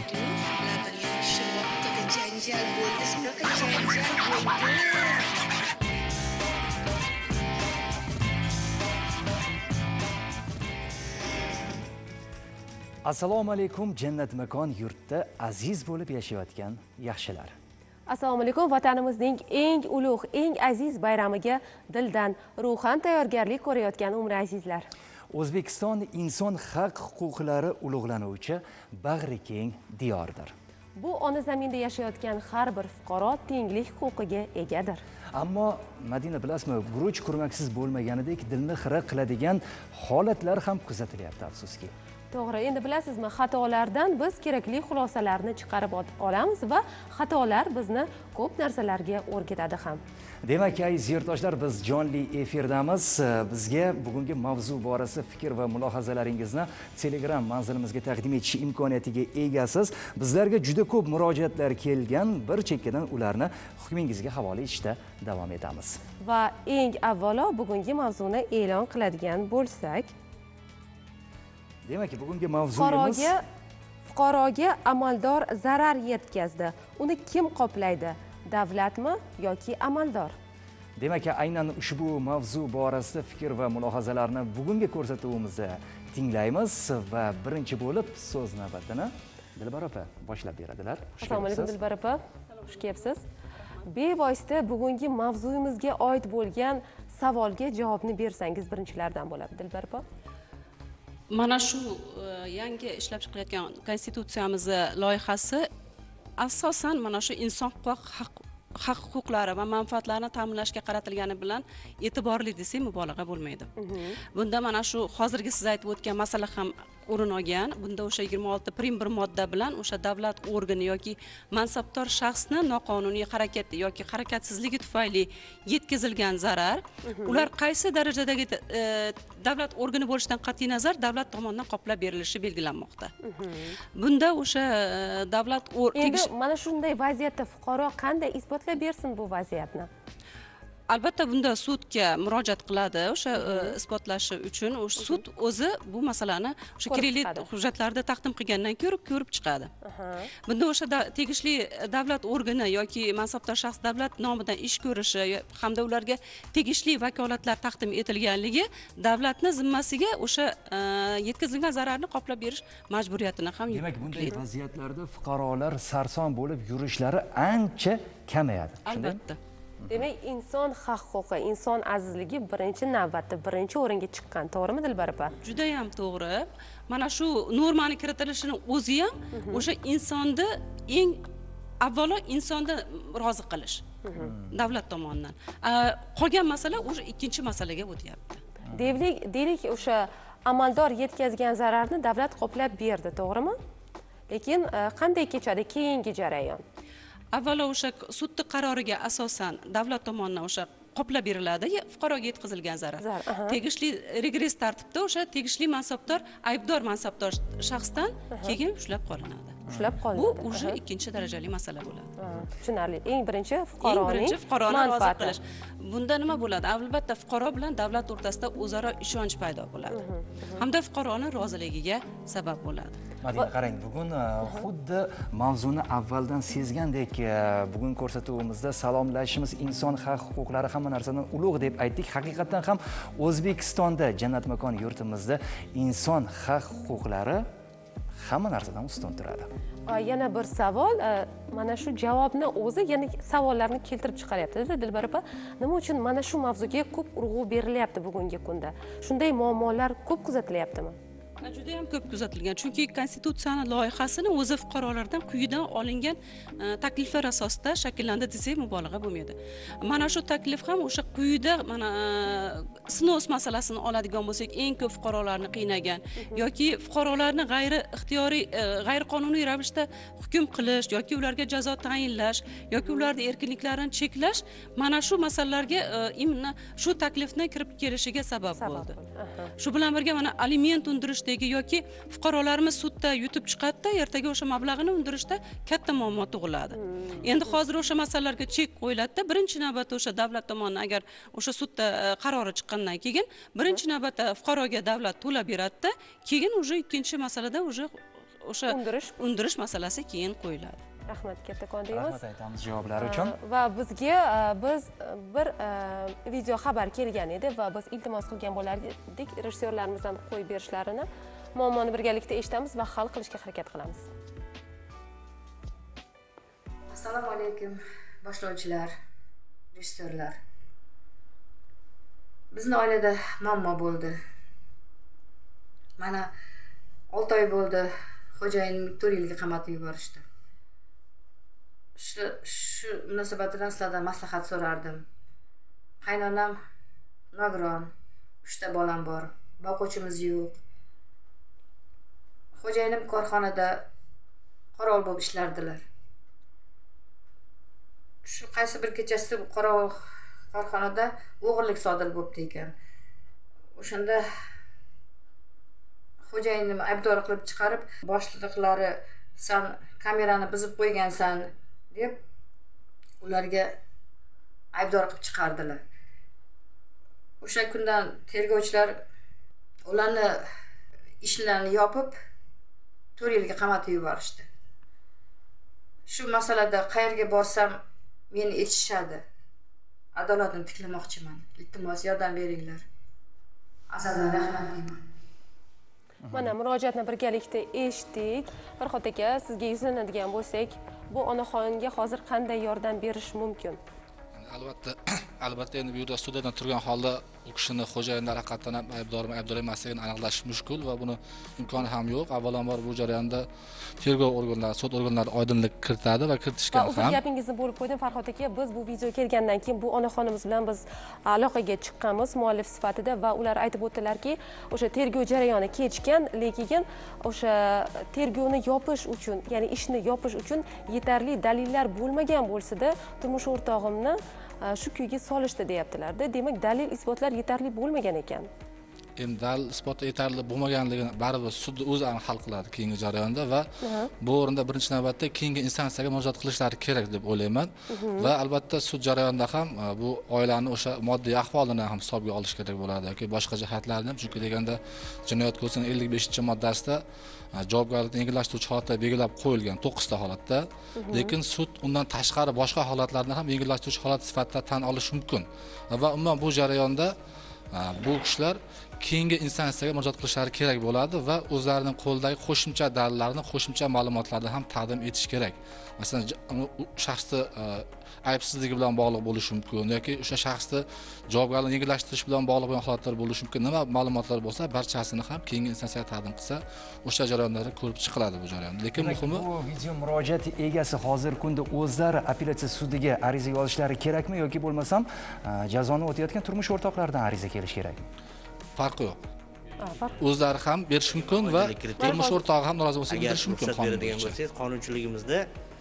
Lah bir yaxshi vaqtida janjal bo'ldi, shunaqa janjal bo'ldi. Assalomu alaykum, jannat makon yurtda aziz bo'lib yashayotgan yaxshilar. Assalomu alaykum, vatanimizning eng ulug', eng aziz bayramiga dildan, ruhan tayyorgarlik ko'rayotgan umri azizlar. O'zbekiston inson haq huquqlari ulug'lanuvchi bag'ri keng diyordir. Bu ona zaminda yashayotgan har bir fuqaro tenglik huquqiga egadir. Ammo Madina, bilasizmi, guruch kurmaksiz bo'lmaganidek dilni xira qiladigan holatlar ham kuzatilyapti, afsuski. To'g'ri, endi bilasizmi, xatolardan biz kerakli xulosalarni chiqarib olamiz va xatolar bizni ko'p narsalarga o'rgatadi ham. Demak, aziz yurtdoshlar, biz jonli efirdamiz. Bizga bugungi mavzu borasida fikr va mulohazalaringizni Telegram manzilimizga taqdim etish imkoniyatiga egasiz. Bizlarga juda ko'p murojaatlar kelgan, bir chekkadan ularni hukmingizga havola etishda davom etamiz. Va eng avvalo bugungi mavzuni e'lon qiladigan bo'lsak, demak, bugungi mavzuyimiz fuqaroga amaldor zarar yetkazdi. Uni kim qoplaydi? Davlatmi yoki amaldor? Demak, aynan ushbu mavzu borasida fikr va mulohazalarni bugungi ko'rsatuvimizda tinglaymiz va birinchi bo'lib so'z navbatini Dilbar opa boshlab beradilar. Assalomu alaykum Dilbar opa. Xush kelibsiz. Bevosita bugungi mavzuyimizga oid bo'lgan savolga javobni bersangiz birinchilardan bo'ladi, Dilbar opa. Mana shu yangi ishlab chiqilayotgan konstitutsiyamiz loyihasi asosan mana shu inson haq huquqlari va manfaatlarini ta'minlashga qaratilgani bilan e'tiborli desak mubolag'a bo'lmaydi. Bunda mana shu hozirgi siz aytib o'tgan masala ham o'rin olgan. Bunda o'sha 26.1 modda bilan o'sha davlat organi yoki mansabdor shaxsni noqonuniy harakati yoki harakatsizligi tufayli yetkazilgan zarar, ular qaysi darajadagi davlat organi bo'lishidan qat'iy nazar davlat tomonidan qoplab berilishi belgilanmoqda. Bunda o'sha davlat endi mana shunday vaziyatda fuqaro qanday isbotlab bersin bu vaziyatni? Albatta bunda sudga murojaat qiladi o'sha isbotlashi uchun. Sud o'zi bu masalani o'sha kredit hujjatlarida taqdim qilgandan ko'rib chiqadi. Bunda o'sha tegishli davlat organi yoki mansabdor shaxs davlat nomidan ish ko'rishi hamda ularga tegishli vakolatlar taqdim etilganligi davlatning zimmasiga o'sha yetkazilgan zararni qoplab berish majburiyatini ham yuklaydi. Demak, bunday vaziyatlarda fuqarolar sarson bo'lib yurishlari ancha kamayadi. Albatta. Demak, inson haq huquqi, inson azizligi birinchi navbatda birinchi o'ringa chiqqan, to'g'rimi Dilbar opa? Juda ham to'g'ri. Mana shu normani kiritilishining o'zi ham o'sha insonni eng avvalo insonni rozi qilish davlat tomonidan. Qolgan masala o'sha ikkinchi masalaga o'tyapti. Deylik, o'sha amaldor yetkazgan zararni davlat qoplab berdi, to'g'rimi? Lekin qanday kechadi keyingi jarayon? Avvalo o'sha sudning qaroriga asosan davlat tomonidan o'sha qoplab beriladi, fuqaroga yetkazilgan zarar. Tegishli regress tartibda o'sha tegishli mansabdor, aybdor mansabdor shaxsdan keyin ushlab qolinadi. Bu o'sha ikkinchi darajali masala bo'ladi. Tushunarli. Eng birinchi fuqaroning rozi qilish. Bunda nima bo'ladi? Albatta fuqaro bilan davlat o'rtasida o'zaro ishonch paydo bo'ladi. Hamda fuqaroning roziligiga sabab bo'ladi. Madina, qarang, bugun xuddi mavzuni avvaldan sezgandek, bugun ko'rsatuvimizda salomlashimiz inson haq huquqlari hamma narsadan ulug' deb aytdik. Haqiqatan ham O'zbekistonda jannat makon yurtimizda inson haq huquqlari hamma narsadan ustun turadi. Yana bir savol, mana shu javobni o'zi yana savollarni keltirib chiqaryapti. Dilbar opa, nima uchun mana shu mavzuga ko'p urg'u berilyapti bugungi kunda? Shunday muammolar ko'p kuzatilyaptimi? Juda ham ko'p kuzatilgan. Chunki konstitutsiyaning loyihasini o'zi fuqarolardan quyidan olingan takliflar asosida shakllandi desak mubolag'a bo'lmaydi. Mana shu taklif ham o'sha quyida mana snos masalasini oladigan bo'lsak, eng ko'p fuqarolarni qiynagan yoki fuqarolarni g'ayriqonuniy ravishda hukm qilish yoki ularga jazo tayinlash yoki ularning erkinliklarini cheklash mana shu masalalarga shu taklifni kirib kelishiga sabab bo'ldi. Shu bilan birga mana aliment undirishdagi yoki fuqarolarimiz sudda yutib chiqadi-da, ertaga o'sha mablag'ini undirishda katta muammo tug'iladi. Endi hozir o'sha masalalarga chek qo'yiladi-da, birinchi navbatda o'sha davlat tomonidan agar o'sha sudda qarori chiqqandan keyin birinchi navbatda fuqaroga davlat to'lab beradi-da, keyin o'sha ikkinchi masalada o'sha o'sha undirish masalasi keyin qo'yiladi. Rahmat kattakon deymiz. Rahmat aytamiz javoblari uchun. Va bizga biz bir video xabar kelgan edi va biz iltimos qilgan bo'lardik rejissyorlarimizdan qo'yib berishlarini. Muammoni birgalikda eshitamiz va hal qilishga harakat qilamiz. Assalomu alaykum boshlovchilar, rejissyorlar. Bizning oilada muammo bo'ldi. Mana 6 oy bo'ldi, xo'jayinni 4 yilga qamatib yuborishdi. Shu munosabat bilan sizlardan maslahat so'rardim. Qaynonam nogiron, 3 ta bolam bor, boquvchimiz yo'q. Xo'jayinim korxonada qorovul bo'lib ishlardilar. Shu qaysi bir kechasi qorovul korxonada o'g'irlik sodir bo'ldi ekan. O'shanda xo'jayinim aybdor qilib chiqarib, boshliqlari "Sen kamerani buzib qo'ygansan" deb ularga aybdor qilib chiqardilar. O'sha kundan tergovchilar ularni ishlarini yopib 4 yilga qamatib yuborishdi. Shu masalada qayerga borsam meni eshitishadi. Adolatni tiklamoqchiman. Iltimos yordam beringlar. Azaldan rahmat deyman. Mana murojaatni birgalikda eshitdik. Farhod aka, sizga yuzlanadigan bo'lsak, bu onaxonga hozir qanday yordam berish mumkin? Albatta endi bu yerda studiyada turgan holda u kishini xo'jayinlar haqiqatan ham aybdor emasligini aniqlash mushkul va buni imkoni ham yo'q. Avvalambor bu jarayonda tergov organlari, sud organlari oydinlik kiritadi va kiritishgan ham. O'z gapingizni bo'lib qo'ydim Farhod aka. Biz bu video kelgandan keyin bu onaxonimiz bilan biz aloqaga chiqqanmiz muallif sifatida va ular aytib o'tdilarki, o'sha tergov jarayoni kechgan, lekin o'sha tergovni yopish uchun, ya'ni ishni yopish uchun yetarli dalillar bo'lmagan bo'lsa-da, turmush o'rtog'imni shu kuyga solishdi deyaptilar-da. Demak, dalil isbotlar yetarli bo'lmagan ekan. Endi dalil isboti yetarli bo'lmaganligini baribir sud o'zi hal qiladi keyingi jarayonda va bu o'rinda birinchi navbatda keyingi instansiyaga murojaat qilishlari kerak deb o'ylayman. Va albatta sud jarayonida ham bu oilani o'sha moddiy ahvolini ham hisobga olish kerak bo'ladi yoki boshqa jihatlarni ham, chunki deganda Jinoyat kodeksining 55-moddasida javobgarlikni yengillashtiruvchi holatlar belgilab qo'yilgan 9 ta holatda, lekin sud undan tashqari boshqa holatlarni ham yengillashtiruvchi holat sifatida tan olishi mumkin. Va umuman bu jarayonda bu kishilar keyingi instansiyaga murojaat qilishlari kerak bo'ladi va o'zlarining qo'lidagi qo'shimcha dalillarni, qo'shimcha ma'lumotlarni ham taqdim etish kerak. Masalan, shaxsni aybsizligi bilan bog'liq bo'lishi mumkin yoki o'sha shaxsni javobgarlikni yengillashtirish bilan bog'liq bo'lgan holatlar bo'lishi mumkin. Nima ma'lumotlar bo'lsa, barchasini ham keyingi instansiyaga taqdim qilsa, o'sha jarayonlarda ko'rib chiqiladi bu jarayon. Lekin muhimi bu video murojaat egasi hozirgi kunda o'zlari apellyatsiya sudiga ariza yozishlari kerakmi yoki bo'lmasam jazoni o'tayotgan turmush o'rtoqlaridan ariza kelish kerakmi? Farqi yo'q. O'zlari ham berish mumkin va turmush o'rtog'i ham norozi bo'lsa bildirish mumkin. Agar beradigan bo'lsangiz, qonunchiligimizda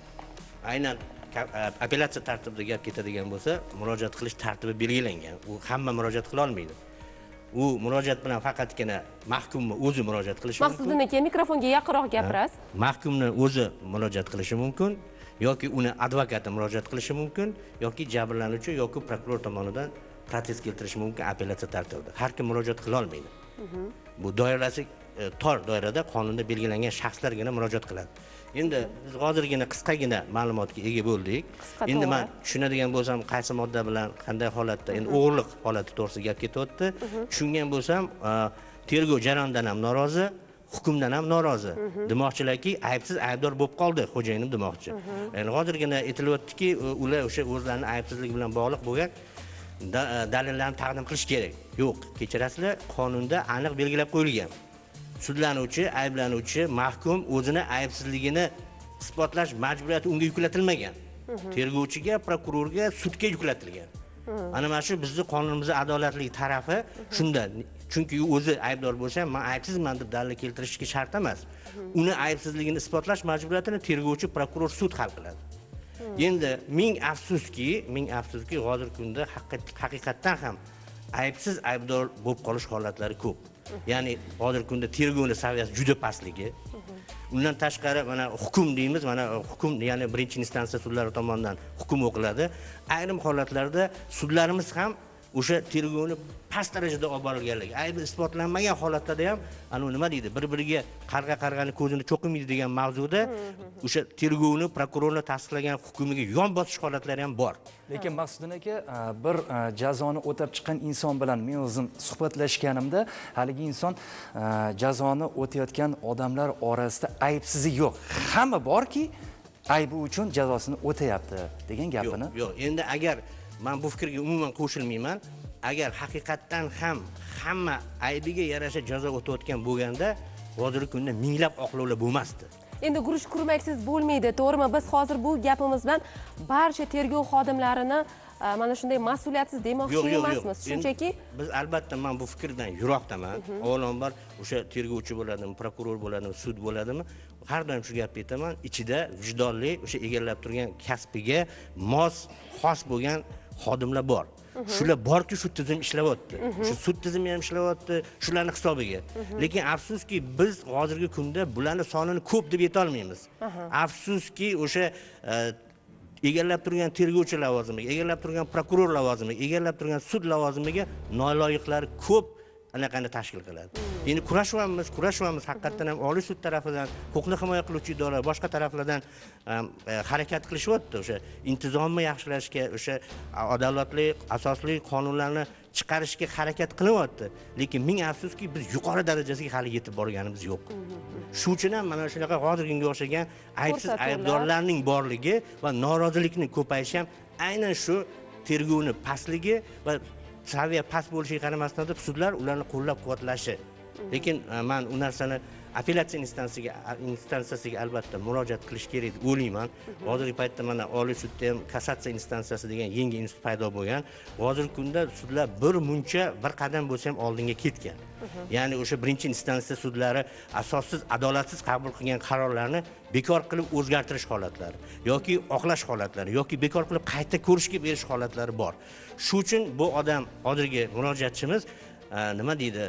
aynan apellyatsiya tartibida gap ketadigan bo'lsa, murojaat qilish tartibi belgilangan. U hamma murojaat qila olmaydi. U murojaat bilan faqatgina mahkumni o'zi murojaat qilishi mumkin. Maqsadin aka, mikrofonga yaqinroq gapirasiz. Mahkumni o'zi murojaat qilishi mumkin yoki uni advokati murojaat qilishi mumkin yoki jabrlanuvchi yoki prokuror tomonidan protest keltirish mumkin apellyatsiya tartibida. Har kim murojaat qila olmaydi. Bu doirasi tor doirada qonunda belgilangan shaxslargina murojaat qiladi. Endi biz hozirgina qisqagina ma'lumotga ega bo'ldik. Endi men tushunadigan bo'lsam, qaysi modda bilan qanday holatda, endi o'g'irlik holati to'g'risida gap ketyapti. Tushungan bo'lsam, tergov jarayonidan ham norozi, hukmdan ham norozi. Demoqchilarki, aybsiz aybdor bo'lib qoldi xo'jayinim demoqchi. Ya'ni hozirgina aytilyaptiki, ular o'sha o'zlarining aybsizligi bilan bog'liq bo'lgan dalillarni taqdim qilish kerak. Yo'q, kechirasizlar, qonunda aniq belgilab qo'yilgan. Sudlanuvchi, ayblanuvchi, mahkum o'zini aybsizligini isbotlash majburiyati unga yuklatilmagan. Tergovchiga, prokurorga, sudga yuklatilgan. Ana mana shu bizning qonunimizning adolatli tarafi shunda. Chunki u o'zi aybdor bo'lsa, men aybsizman deb dalil keltirishga shart emas. Uni aybsizligini isbotlash majburiyatini tergovchi, prokuror, sud hal qiladi. Endi ming afsuski hozirgi kunda haqiqatdan ham aybsiz aybdor bo'lib qolish holatlari ko'p. Ya'ni hozirgi kunda tergovning saviyasi juda pastligi. Undan tashqari mana hukm deymiz, mana hukm, ya'ni birinchi instansiya sudlari tomonidan hukm o'qiladi. Ayrim holatlarda sudlarimiz ham o'sha tergovni past darajada olib borilganligi, aybi isbotlanmagan holatda ham nima deydi, bir-biriga qarg'ani ko'zini cho'qimaydi degan mavzuda o'sha tergovni prokurorlar tasdiqlagan hukmiga yon bosish holatlari ham bor. Lekin Maqsudin aka, bir jazoni o'tab chiqqan inson bilan men o'zim suhbatlashganimda, haligi inson jazoni o'tayotgan odamlar orasida aybsizi yo'q. Hamma borki, aybi uchun jazosini o'tayapti degan gapini. Yo'q, endi agar men bu fikrga umuman qo'shilmayman. Agar haqiqatdan ham hamma aybiga yarasha jazo o'tayotgan bo'lganda, hozirgi kunda minglab oqlovlar bo'lmasdi. Endi guruch kurmaksiz bo'lmaydi, to'g'rimi? Biz hozir bu gapimiz bilan barcha tergov xodimlarini mana shunday mas'uliyatsiz demoqchi emasmiz. Shunchaki biz albatta men bu fikrdan yiroqdaman. Avvalambor o'sha tergovchi bo'ladimi, prokuror bo'ladimi, sud bo'ladimi, har doim shu gapni aytaman, ichida vijdonli, o'sha egallab turgan kasbiga mos, xos bo'lgan xodimlar bor. Shular borki, shu tizim ishlayapti. Shu sud tizimi ham ishlayapti, shularning hisobiga. Lekin afsuski biz hozirgi kunda bularning sonini ko'p deb ayta olmaymiz. Afsuski o'sha egallab turgan tergovchi lavozimiga, egallab turgan prokuror lavozimiga, egallab turgan sud lavozimiga noloyiqlar ko'p anaqani tashkil qiladi. Endi kurashyapmiz haqiqatan ham Oliy sud tarafidan, huquqni himoya qiluvchi idoralar boshqa taraflardan harakat qilishyapti. O'sha intizomni yaxshilashga, o'sha adolatli, asosli qonunlarni chiqarishga harakat qilyapti. Lekin ming afsuski biz yuqori darajasiga hali yetib borganimiz yo'q. Shu uchun ham mana shunaqa hozirgiga o'xshagan aybsiz aybdorlarning borligi va norozilikning ko'payishi ham aynan shu tergovni pastligi va saviya past bo'lishiga qaramasdan sudlar ularni qo'llab-quvvatlashi. Lekin men u narsani apellyatsiya instansiyasiga albatta murojaat qilish kerak deb o'ylayman. Hozirgi paytda mana Oliy sudda ham kassatsiya instansiyasi degan yangi institut paydo bo'lgan. Hozirgi kunda sudlar bir muncha bir qadam bo'lsa ham oldinga ketgan. Ya'ni o'sha birinchi instansiya sudlari asossiz, adolatsiz qabul qilgan qarorlarni bekor qilib o'zgartirish holatlari yoki oqlash holatlari yoki bekor qilib qayta ko'rishga berish holatlari bor. Shu uchun bu odam hozirgi murojaatchimiz nima deydi,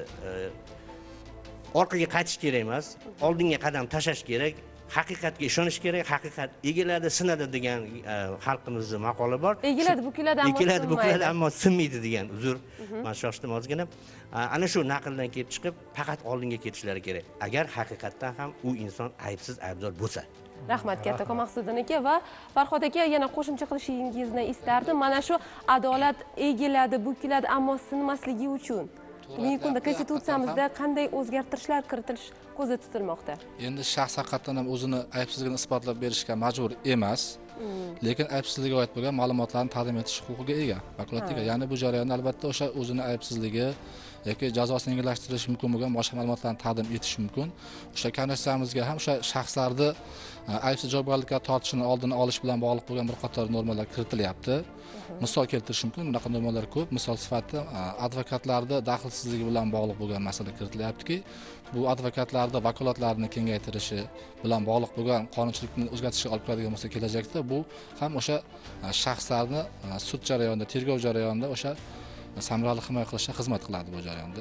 orqaga qaytish kerak emas, oldinga qadam tashlash kerak, haqiqatga ishonish kerak, haqiqat egiladi, sinadi degan xalqimizning maqoli bor. Egiladi, bukiladi, ammo sinmaydi degan uzr. Men shoshdim ozgina. Ana shu naqldan kelib chiqib, faqat oldinga ketishlari kerak. Agar haqiqatdan ham u inson aybsiz aybdor bo'lsa. Rahmat kattakon Maqsudin aka va Farhod aka, yana qo'shimcha qilishingizni istardim. Mana shu adolat egiladi, bukiladi, ammo sinmasligi uchun bugungi kunda konstitutsiyamizda qanday o'zgartirishlar kiritilish ko'zda tutilmoqda? Endi shaxs haqiqatan ham o'zini aybsizligini isbotlab berishga majbur emas, lekin aybsizligiga oid bo'lgan ma'lumotlarni taqdim etish huquqiga ega, vakolatga. Ya'ni bu jarayonda albatta o'sha o'zini aybsizligi yoki jazosini yengillashtirish mumkin bo'lgan boshqa ma'lumotlarni taqdim etish mumkin. O'sha konstitutsiyamizga ham o'sha shaxslarni aybsiz javobgarlikka tortishini oldini olish bilan bog'liq bo'lgan bir qator normalar kiritilyapti. Misol keltirish mumkin, bunaqa normalar ko'p. Misol sifatida advokatlarda daxlsizligi bilan bog'liq bo'lgan masala kiritilyaptiki, bu advokatlarda vakolatlarini kengaytirishi bilan bog'liq bo'lgan qonunchilikni o'zgartirishga olib keladigan bo'lsa kelajakda, bu ham o'sha shaxslarni sud jarayonida, tergov jarayonida o'sha samarali himoya qilishga xizmat qiladi bu jarayonda.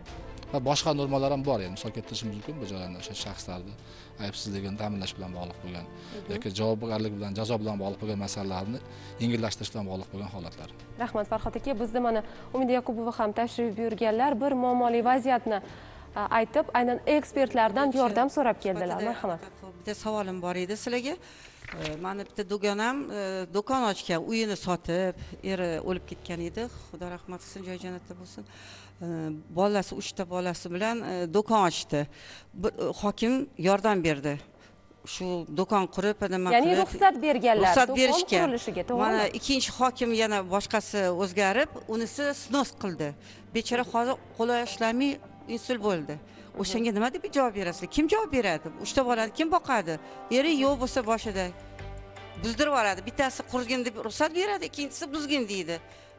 Va boshqa normalar ham bor, ya'ni misol keltirishimiz mumkin bu jarayonda o'sha shaxslarni aybsizligini ta'minlash bilan bog'liq bo'lgan yoki javobgarlik bilan, jazo bilan bog'liq bo'lgan masalalarni yengillaштirish bilan bog'liq bo'lgan holatlar. Rahmat Farhod aka, bizda mana Umida Yaqubova ham tashrif buyurganlar, bir muammoli vaziyatni aytib, aynan ekspertlardan yordam so'rab keldilar. Marhamat. Bitta savolim bor edi sizlarga. Mani bitta do'konam do'kon ochgan, uyini sotib, eri o'lib ketgan edi. Xudo rahmat qilsin, joy jannatda bo'lsin. Bolasi, 3 ta bolasi bilan do'kon ochdi. Hokim yordam berdi. Shu do'kon qurib, nima qilib, ya'ni ruxsat berganlar, ruxsat berishga. Mana ikkinchi hokim yana boshqasi o'zgarib, unisi snos qildi. Bechora hozir qo'li ishlamay insul bo'ldi. O'shanga nima deb javob berasizlar? Kim javob beradi? 3 ta bolani kim boqadi? Eri yo'q bo'lsa boshida buzdirib yuboradi. Bittasi qurgin deb ruxsat beradi, ikkinchisi buzgin deydi.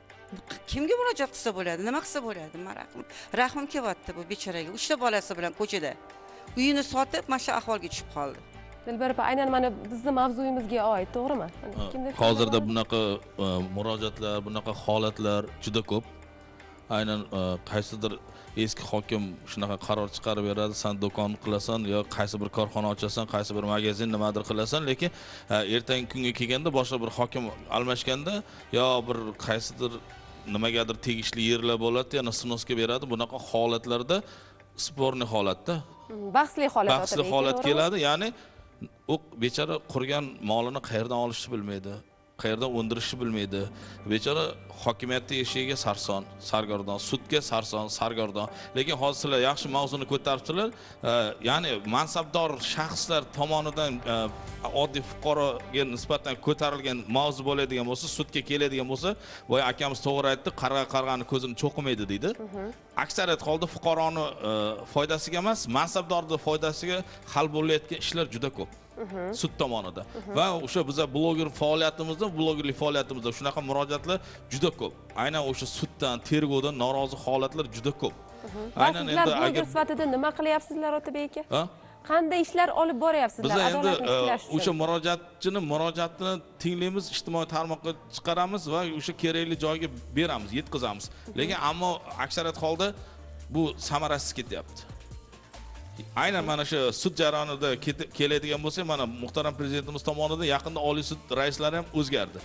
Kimga murojaat qilsa bo'ladi? Nima qilsa bo'ladi? Rahmim kelyapti bu bechoraga. 3 ta bolasi bilan ko'chada. Uyini sotib, mana shu ahvolga tushib qoldi. Dilbar opa, aynan mana bizning mavzuyimizga oid, to'g'rimi? Hozirda bunaqa murojaatlar, bunaqa holatlar juda ko'p. Aynan qaysidir eski hokim shunaqa qaror chiqarib beradi, sen do'kon qilasan yo qaysi bir korxona ochasan, qaysi bir magazin nimadir qilasan, lekin ertangi kunga kelganda boshqa bir hokim almashganda yo bir qaysidir nimagadir tegishli yerlar bo'ladi, yana snosga beradi. Bunaqa holatlarda sporniy holatda, bahsli holat bahsli holat keladi. Ya'ni u bechora qurgan molini qayerdan olishni bilmaydi, qayerdan o'ndirishni bilmaydi. Bechora hokimiyatda yashayga sarson, sargardon, sudga sarson, sargardon. Lekin hozir sizlar yaxshi mavzuni ko'taribsizlar. Ya'ni mansabdor shaxslar tomonidan oddiy fuqaroga nisbatan ko'tarilgan mavzu bo'ladigan bo'lsa, sudga keladigan bo'lsa, boya akamiz to'g'ri aytdi, qarg'ani ko'zini cho'qimaydi deydi. Aksariyat holda fuqaroni foydasiga emas, mansabdorning foydasiga hal bo'layotgan ishlar juda ko'p. Sud tomonidan. Va o'sha bizlar bloger faoliyatimizda, blogerlik faoliyatimizda shunaqa murojaatlar juda ko'p. Aynan o'sha suddan, tergovdan norozi holatlar juda ko'p. Aynan endi bloger sifatida nima qilyapsizlar Otabek aka? Qanday ishlar olib boryapsizlar? Biz endi o'sha murojaatini tinglaymiz, ijtimoiy tarmoqqa chiqaramiz va o'sha kerakli joyga beramiz, yetkazamiz. Lekin ammo aksariyat holda bu samarasiz ketyapti. Aynan mana shu sud jarayonida keladigan bo'lsa, mana muhtaram prezidentimiz tomonidan yaqinda Oliy sud raislari ham o'zgardi.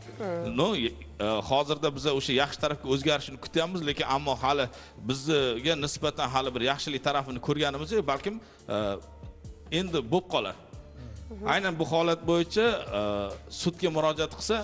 Hozirda biz o'sha yaxshi tarafga o'zgarishini kutyapmiz, lekin ammo hali bizga nisbatan hali bir yaxshilik tarafini ko'rganimiz yo'q, balkim endi bo'lib qolar. Aynan bu holat bo'yicha sudga murojaat qilsa,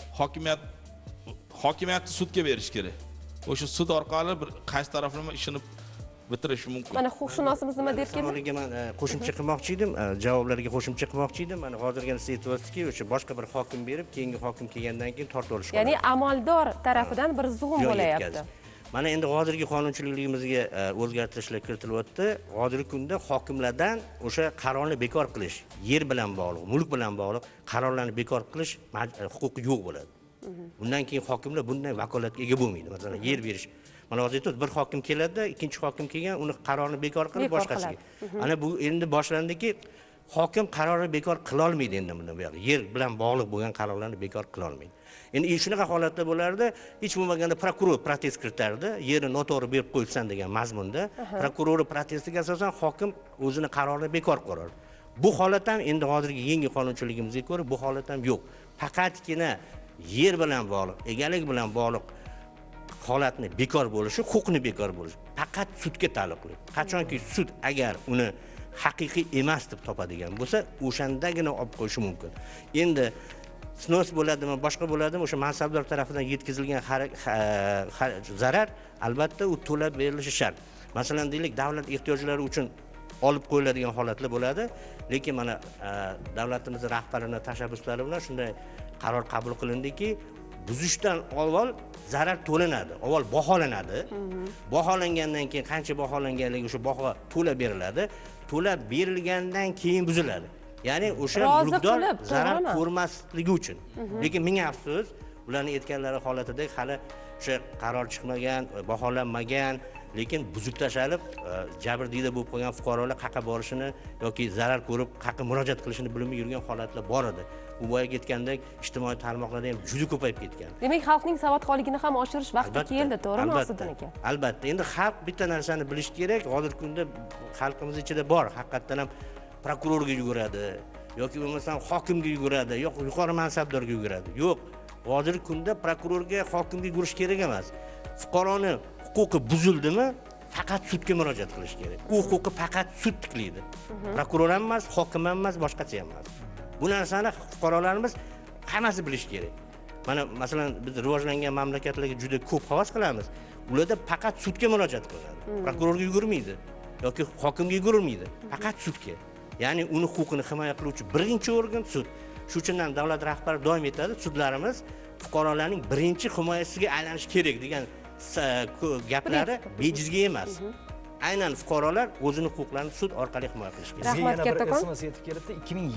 hokimiyatni sudga berish kerak. O'sha sud orqali bir qaysi taraflama ishini bitirish mumkin. Mana huquqshunosimiz nima deb keldi? Savolga men qo'shimcha qilmoqchi edim, javoblarga qo'shimcha qilmoqchi edim. Mana hozirgi siz aytyapsizki, o'sha boshqa bir hokim berib, keyingi hokim kelgandan keyin tortib olishgan. Ya'ni amaldor tarafidan bir zug'um bo'layapti. Mana endi hozirgi qonunchiligimizga o'zgartirishlar kiritilyapti. Hozirgi kunda hokimlardan o'sha qarorni bekor qilish, yer bilan bog'liq, mulk bilan bog'liq qarorlarni bekor qilish huquqi yo'q bo'ladi. Bundan keyin hokimlar bunday vakolatga ega bo'lmaydi. Masalan, yer berish. Mana hozir bir hokim keladi, ikkinchi hokim kelgan, uni qarorni bekor qilib boshqasiga. Ana bu endi boshlandiki, hokim qarorni bekor qila olmaydi endi buni bu yoqda. Yer bilan bog'liq bo'lgan qarorlarni bekor qila olmaydi. Endi shunaqa holatda bo'lardi, hech bo'lmaganda prokuror protest kiritardi, yerni noto'g'ri berib qo'yibsan degan mazmunda. Prokurorning protestiga asosan hokim o'zini qarorini bekor qiladi. Bu holat ham endi hozirgi yangi qonunchiligimizga ko'ra bu holat ham yo'q. Faqatgina yer bilan bog'liq, egalik bilan bog'liq holatni bekor bo'lishi, huquqni bekor bo'lishi faqat sudga taalluqli. Qachonki sud agar uni haqiqiy emas deb topadigan bo'lsa, o'shandagina olib qo'yishi mumkin. Endi snos bo'ladimi, boshqa bo'ladimi, o'sha mansabdor tomonidan yetkazilgan zarar albatta u to'lab berilishi shart. Masalan, deylik, davlat ehtiyojlari uchun olib qo'yiladigan holatlar bo'ladi, lekin mana davlatimizning rahbarining tashabbuslari bilan shunday qaror qabul qilindiki, buzishdan avval zarar to'lanadi. Avval baholanadi. Baholangandan keyin qancha baholanganligi o'sha baho to'lab beriladi. To'lab berilgandan keyin buziladi. Ya'ni o'sha mulkdor zarar ko'rmasligi uchun. Lekin ming afsus, ularning aytganlari holatida hali o'sha qaror chiqmagan, baholanmagan, lekin buzib tashalib, jabrdiyda bo'lib qolgan fuqarolar qayerga borishini yoki zarar ko'rib qayerga murojaat qilishini bilmay yurgan holatlar bor edi. Bu boya ketgandek ijtimoiy tarmoqlarda ham juda ko'payib ketgan. Demak, xalqning savodxonligini ham oshirish vaqti keldi, to'g'rimi Asliddin aka? Albatta. Endi xalq bitta narsani bilish kerak. Hozirgi kunda xalqimiz ichida bor, haqiqatan ham prokurorga yuguradi yoki bo'lmasam hokimga yuguradi, yoki yuqori mansabdorga yuguradi. Yo'q. Hozirgi kunda prokurorga, hokimga yugurish kerak emas. Fuqaroni huquqi buzildimi, faqat sudga murojaat qilish kerak. U huquqi faqat sud tiklaydi. Prokuror ham emas, hokim ham emas, boshqacha ham emas. Bu narsani fuqarolarimiz hammasi bilish kerak. Mana masalan biz rivojlangan mamlakatlarga juda ko'p havas qilamiz. Ularda faqat sudga murojaat qiladi. Prokurorga yugurmaydi yoki hokimga yugurmaydi, faqat sudga. Ya'ni uni huquqini himoya qiluvchi birinchi organ sud. Shu uchun ham davlat rahbari doim aytadi, sudlarimiz fuqarolarning birinchi himoyasiga aylanish kerak degan gaplari bejizga emas. Aynan fuqarolar o'zini huquqlarini sud orqali himoya qilish kerak. Rahmat kattakon. SMS yetib kelibdi.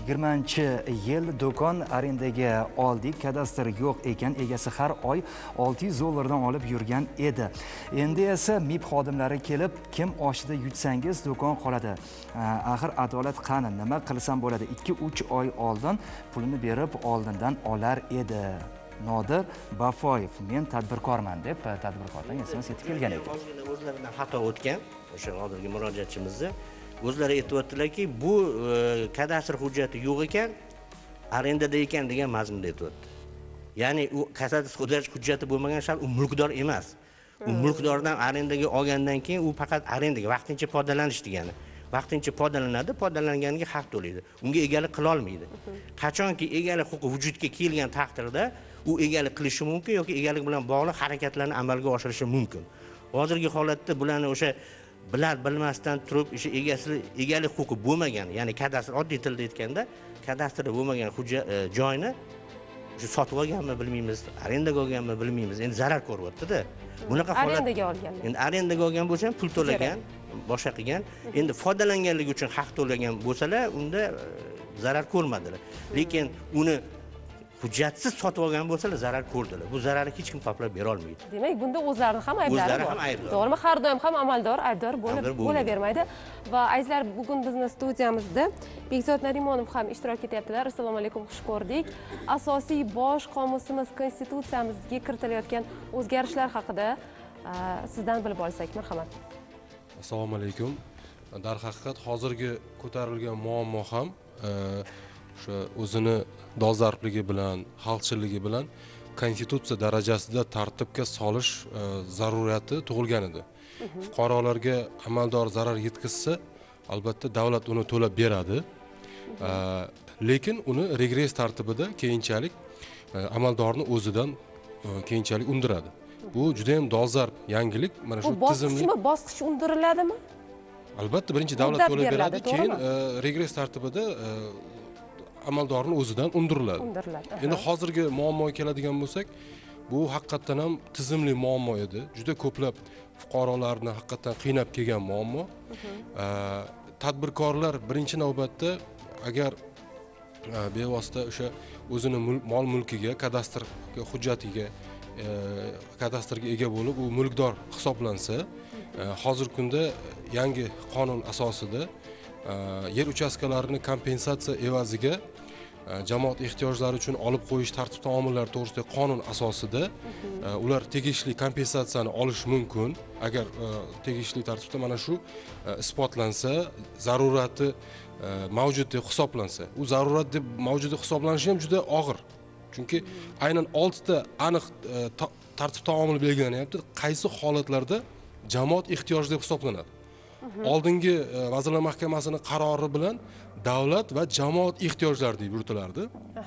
2020-yil do'kon arendaga oldik. Kadastr yo'q ekan, egasi har oy $600 olib yurgan edi. Endi esa MIB xodimlari kelib, kim oshida yutsangiz do'kon qoladi. Axir adolat qani? Nima qilsam bo'ladi? 2-3 oy oldin pulini berib oldindan olar edi. Nodir Bafoyev, men tadbirkorman deb tadbirkordan SMS yetib kelgan ekan. O'zlaridan xato o'tgan, o'sha hozirgi murojaatchimizni o'zlari aytibdilarki, bu kadastr hujjati yo'q ekan, arendada ekan degan mazmunda aytibdi. Ya'ni u kadastr hujjati bo'lmagan shaxs u mulkdor emas. U mulkdordan arendaga olgandan keyin u faqat arendaga vaqtincha foydalanish degani. Vaqtincha foydalanadi, foydalanganiga haq to'laydi. Unga egalik qila olmaydi. Qachonki egalik huquqi vujudga kelgan taqdirda u egalik qilishi mumkin yoki egalik bilan bog'liq harakatlarni amalga oshirishi mumkin. Hozirgi holatda bularni o'sha bilmasdan turib o'sha egalik huquqi bo'lmagan, ya'ni kadastr oddiy tilda aytganda, kadastrda bo'lmagan joyni shu sotib olganmi bilmaymiz, arendaga olganmi bilmaymiz. Endi zarar ko'ryapti-da. Bunaqa holat arendaga olganlar. Endi arendaga olgan bo'lsa ham pul to'lagan, boshqa qilgan. Endi foydalanganligi uchun haq to'lagan bo'lsalar, unda zarar ko'rmadilar. Lekin uni hujjatsiz sotib olgan bo'lsalar zarar ko'rdilar. Bu zararni hech kim qoplab bera olmaydi. Demak, bunda o'zlarini ham ayblari bor. O'zlari ham aybdor. To'g'rimi? Har doim ham amaldor aybdor bo'lavermaydi. Va azizlar, bugun bizni studiyamizda Bekzod Narimonov ham ishtirok etyaptilar. Assalomu alaykum, xush ko'rdik. Asosiy bosh qomusimiz konstitutsiyamizga kiritilayotgan o'zgarishlar haqida sizdan bilib olsak, marhamat. Assalomu alaykum. Darhaqiqat hozirgi ko'tarilgan muammo ham o'sha o'zini dolzarbligi bilan, xalqchilligi bilan konstitutsiya darajasida tartibga solish zaruriyati tug'ilgan edi. Fuqarolarga amaldor zarar yetkazsa, albatta davlat uni to'lab beradi. Lekin uni regress tartibida keyinchalik amaldorni o'zidan keyinchalik undiradi. Bu juda ham dolzarb yangilik. Mana shu tizimli bosqich undiriladimi? Albatta, birinchi davlat to'lab beradi, keyin regress tartibida amaldorni o'zidan undiriladi. Endi hozirgi muammoga keladigan bo'lsak, bu haqiqatan ham tizimli muammo edi. Juda ko'plab fuqarolarni haqiqatan qiynab kelgan muammo. Tadbirkorlar birinchi navbatda agar bevosita o'sha o'zini mol mulkiga, kadastr hujjatiga, kadastrga ega bo'lib, u mulkdor hisoblansa, hozirgi kunda yangi qonun asosida yer uchastkalarini kompensatsiya evaziga jamoat ehtiyojlari uchun olib qo'yish tartib-taomillari to'g'risidagi qonun asosida ular tegishli kompensatsiyani olishi mumkin. Agar tegishli tartibda mana shu isbotlansa, zarurati mavjud deb hisoblansa. U zarurat deb mavjud deb hisoblanishi ham juda og'ir. Chunki aynan 6 ta aniq tartib-taomil belgilanyapti. Qaysi holatlarda jamoat ehtiyoji deb hisoblanadi. Oldingi Vazirlar Mahkamasining qarori bilan davlat va jamoat ehtiyojlari deb yuritilardi.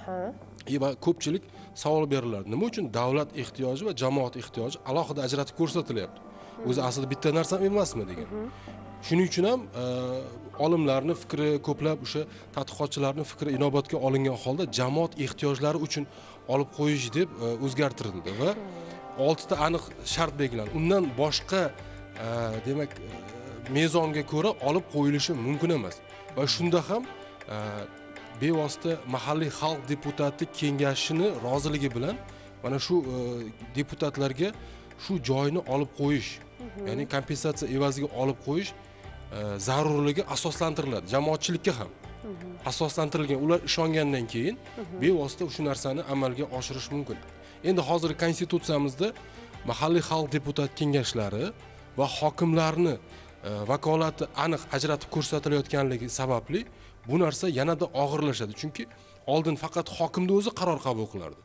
Va ko'pchilik savol berilardi. Nima uchun davlat ehtiyoji va jamoat ehtiyoji alohida ajratib ko'rsatilyapti? O'zi aslida bitta narsa emasmi degan. Shuning uchun ham olimlarning fikri, ko'plab o'sha tadqiqotchilarning fikri inobatga olingan holda jamoat ehtiyojlari uchun olib qo'yish deb o'zgartirildi va 6 ta aniq shart belgilandi. Undan boshqa demak mezonga ko'ra olib qo'yilishi mumkin emas. Va shunda ham bevosita mahalliy xalq deputati kengashining roziligi bilan mana shu deputatlarga shu joyni olib qo'yish, ya'ni kompensatsiya evaziga olib qo'yish zarurligi asoslantiriladi. Jamoatchilikka ham asoslantirilgan. Ular ishongandan keyin bevosita shu narsani amalga oshirish mumkin. Endi hozir konstitutsiyamizda mahalliy xalq deputat kengashlari va hokimlarni vakolati aniq ajratib ko'rsatilayotganligi sababli bu narsa yanada og'irlashadi. Chunki oldin faqat hokimning o'zi qaror qabul qilardi.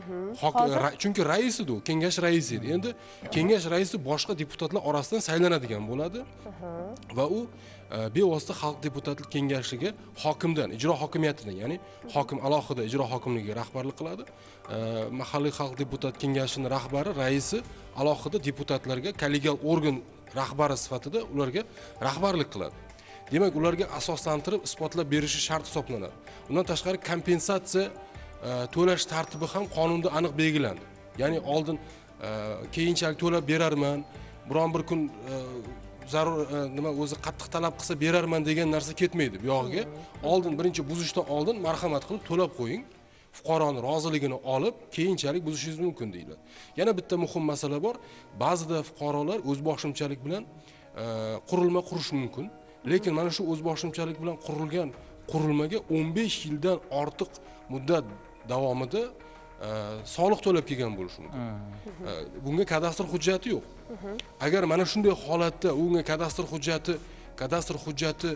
Chunki rais edi, kengash raisi edi. Endi kengash raisi boshqa deputatlar orasidan saylanadigan bo'ladi va u bevosita xalq deputatlik kengashiga hokimdan, ijro hokimiyatidan, ya'ni hokim alohida ijro hokimligiga rahbarlik qiladi. Mahalliy xalq deputat kengashining rahbari, raisi alohida deputatlarga kollegial organ rahbari sifatida ularga rahbarlik qiladi. Demak, ularga asoslantirib isbotlab berishi shart hisoblanadi. Undan tashqari kompensatsiya to'lash tartibi ham qonunda aniq belgilandi. Ya'ni oldin keyinchalik to'lab berarman, biron bir kun zarur nima o'zi qattiq talab qilsa berarman degan narsa ketmaydi bu yog'iga. Oldin birinchi buzishdan oldin marhamat qilib to'lab qo'ying. Fuqaroning roziligini olib, keyinchalik buzishingiz mumkin deyiladi. Yana bitta muhim masala bor. Ba'zida fuqarolar o'zboshimchalik bilan qurilma qurish mumkin. Lekin mana shu o'zboshimchalik bilan qurilgan qurilmaga 15 yildan ortiq muddat davomida soliq to'lab kelgan bo'lishi mumkin. Bunga kadastr hujjati yo'q. Agar mana shunday holatda unga kadastr hujjati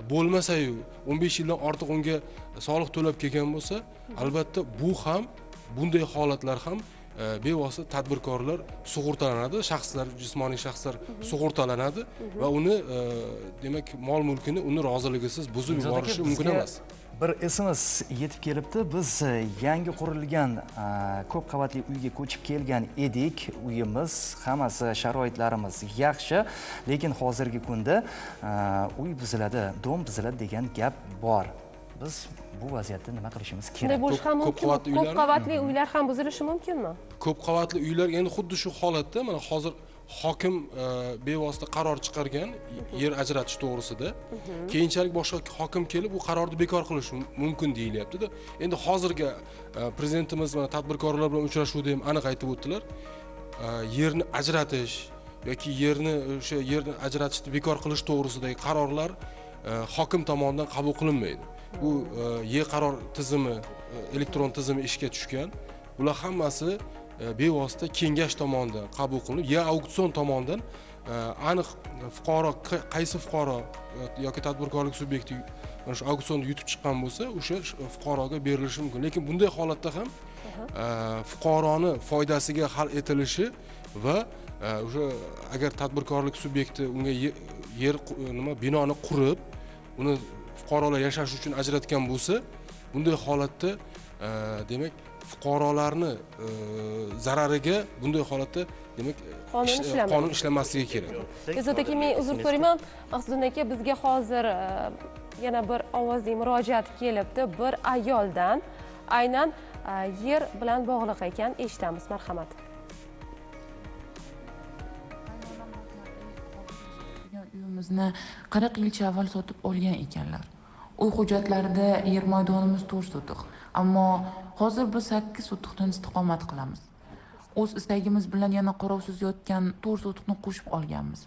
bo'lmasa-yu 15 yildan ortiq unga soliq to'lab kelgan bo'lsa, albatta bu ham bunday holatlar ham bevosita tadbirkorlar sug'urtalanadi, shaxslar, jismoniy shaxslar sug'urtalanadi va uni demak mol mulkini uni roziligisiz buzib yuborishi mumkin emas. Bir SMS yetib kelibdi. Biz yangi qurilgan ko'p qavatli uyga ko'chib kelgan edik. Uyimiz, hammasi sharoitlarimiz yaxshi, lekin hozirgi kunda uy buziladi, dom buziladi degan gap bor. Biz bu vaziyatda nima qilishimiz kerak? Shunday bo'lishi ham mumkin. Ko'p qavatli uylar ham buzilishi mumkinmi? Ko'p qavatli uylar endi xuddi shu holatda, mana hozir hokim bevosita qaror chiqargan yer ajratish to'g'risida. Keyinchalik boshqa hokim kelib bu qarorni bekor qilishi mumkin deyilyapti-da. Endi hozirgi prezidentimiz mana tadbirkorlar bilan uchrashuvda ham aniq aytib o'tdilar. Yerni ajratish yoki o'sha yerni ajratishni bekor qilish to'g'risidagi qarorlar hokim tomonidan qabul qilinmaydi. Bu qaror tizimi, elektron tizimi ishga tushgan. Bular hammasi bevosita kengash tomonidan qabul qilinib, auksion tomonidan aniq fuqaro, qaysi fuqaro yoki tadbirkorlik subyekti mana shu auksionda yutib chiqqan bo'lsa, o'sha fuqaroga berilishi mumkin. Lekin bunday holatda ham fuqaroni foydasiga hal etilishi va o'sha agar tadbirkorlik subyekti unga yer binoni qurib, uni fuqarolar yashash uchun ajratgan bo'lsa, bunday holatda demak fuqarolarni zarariga bunday holatda demak qonun ishlamasligi kerak. Bezod aka, men uzr so'rayman. Maqsudjon aka, bizga hozir yana bir ovozli murojaat kelibdi. Bir ayoldan aynan yer bilan bog'liq ekan, eshitamiz, marhamat. Uyimizni 40 yilcha avval sotib olgan ekanlar. Uy hujjatlarida yer maydonimiz 4 sotiq. Ammo hozir biz 8 sotiqdan istiqomat qilamiz. O'z istagimiz bilan yana qarovsiz yotgan 4 sotiqni qo'shib olganmiz.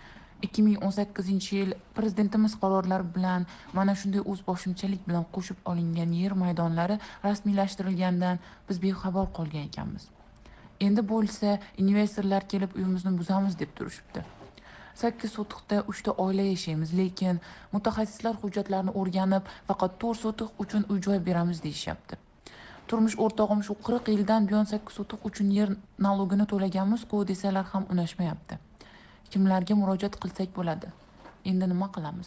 2018-yil prezidentimiz qarorlari bilan mana shunday o'z boshimchalik bilan qo'shib olingan yer maydonlari rasmiylashtirilgandan biz bexabar qolgan ekanmiz. Endi bo'lsa investorlar kelib uyimizni buzamiz deb turishibdi. 8 sotiqda 3 ta oila yashaymiz, lekin mutaxassislar hujjatlarni o'rganib, faqat 4 sotiq uchun uy-joy beramiz deyishyapti. Turmush o'rtog'im shu 40 yildan buyon 8 sotiq uchun yer nalogini to'laganmiz-ku desalar ham unashmayapti. Kimlarga murojaat qilsak bo'ladi? Endi nima qilamiz?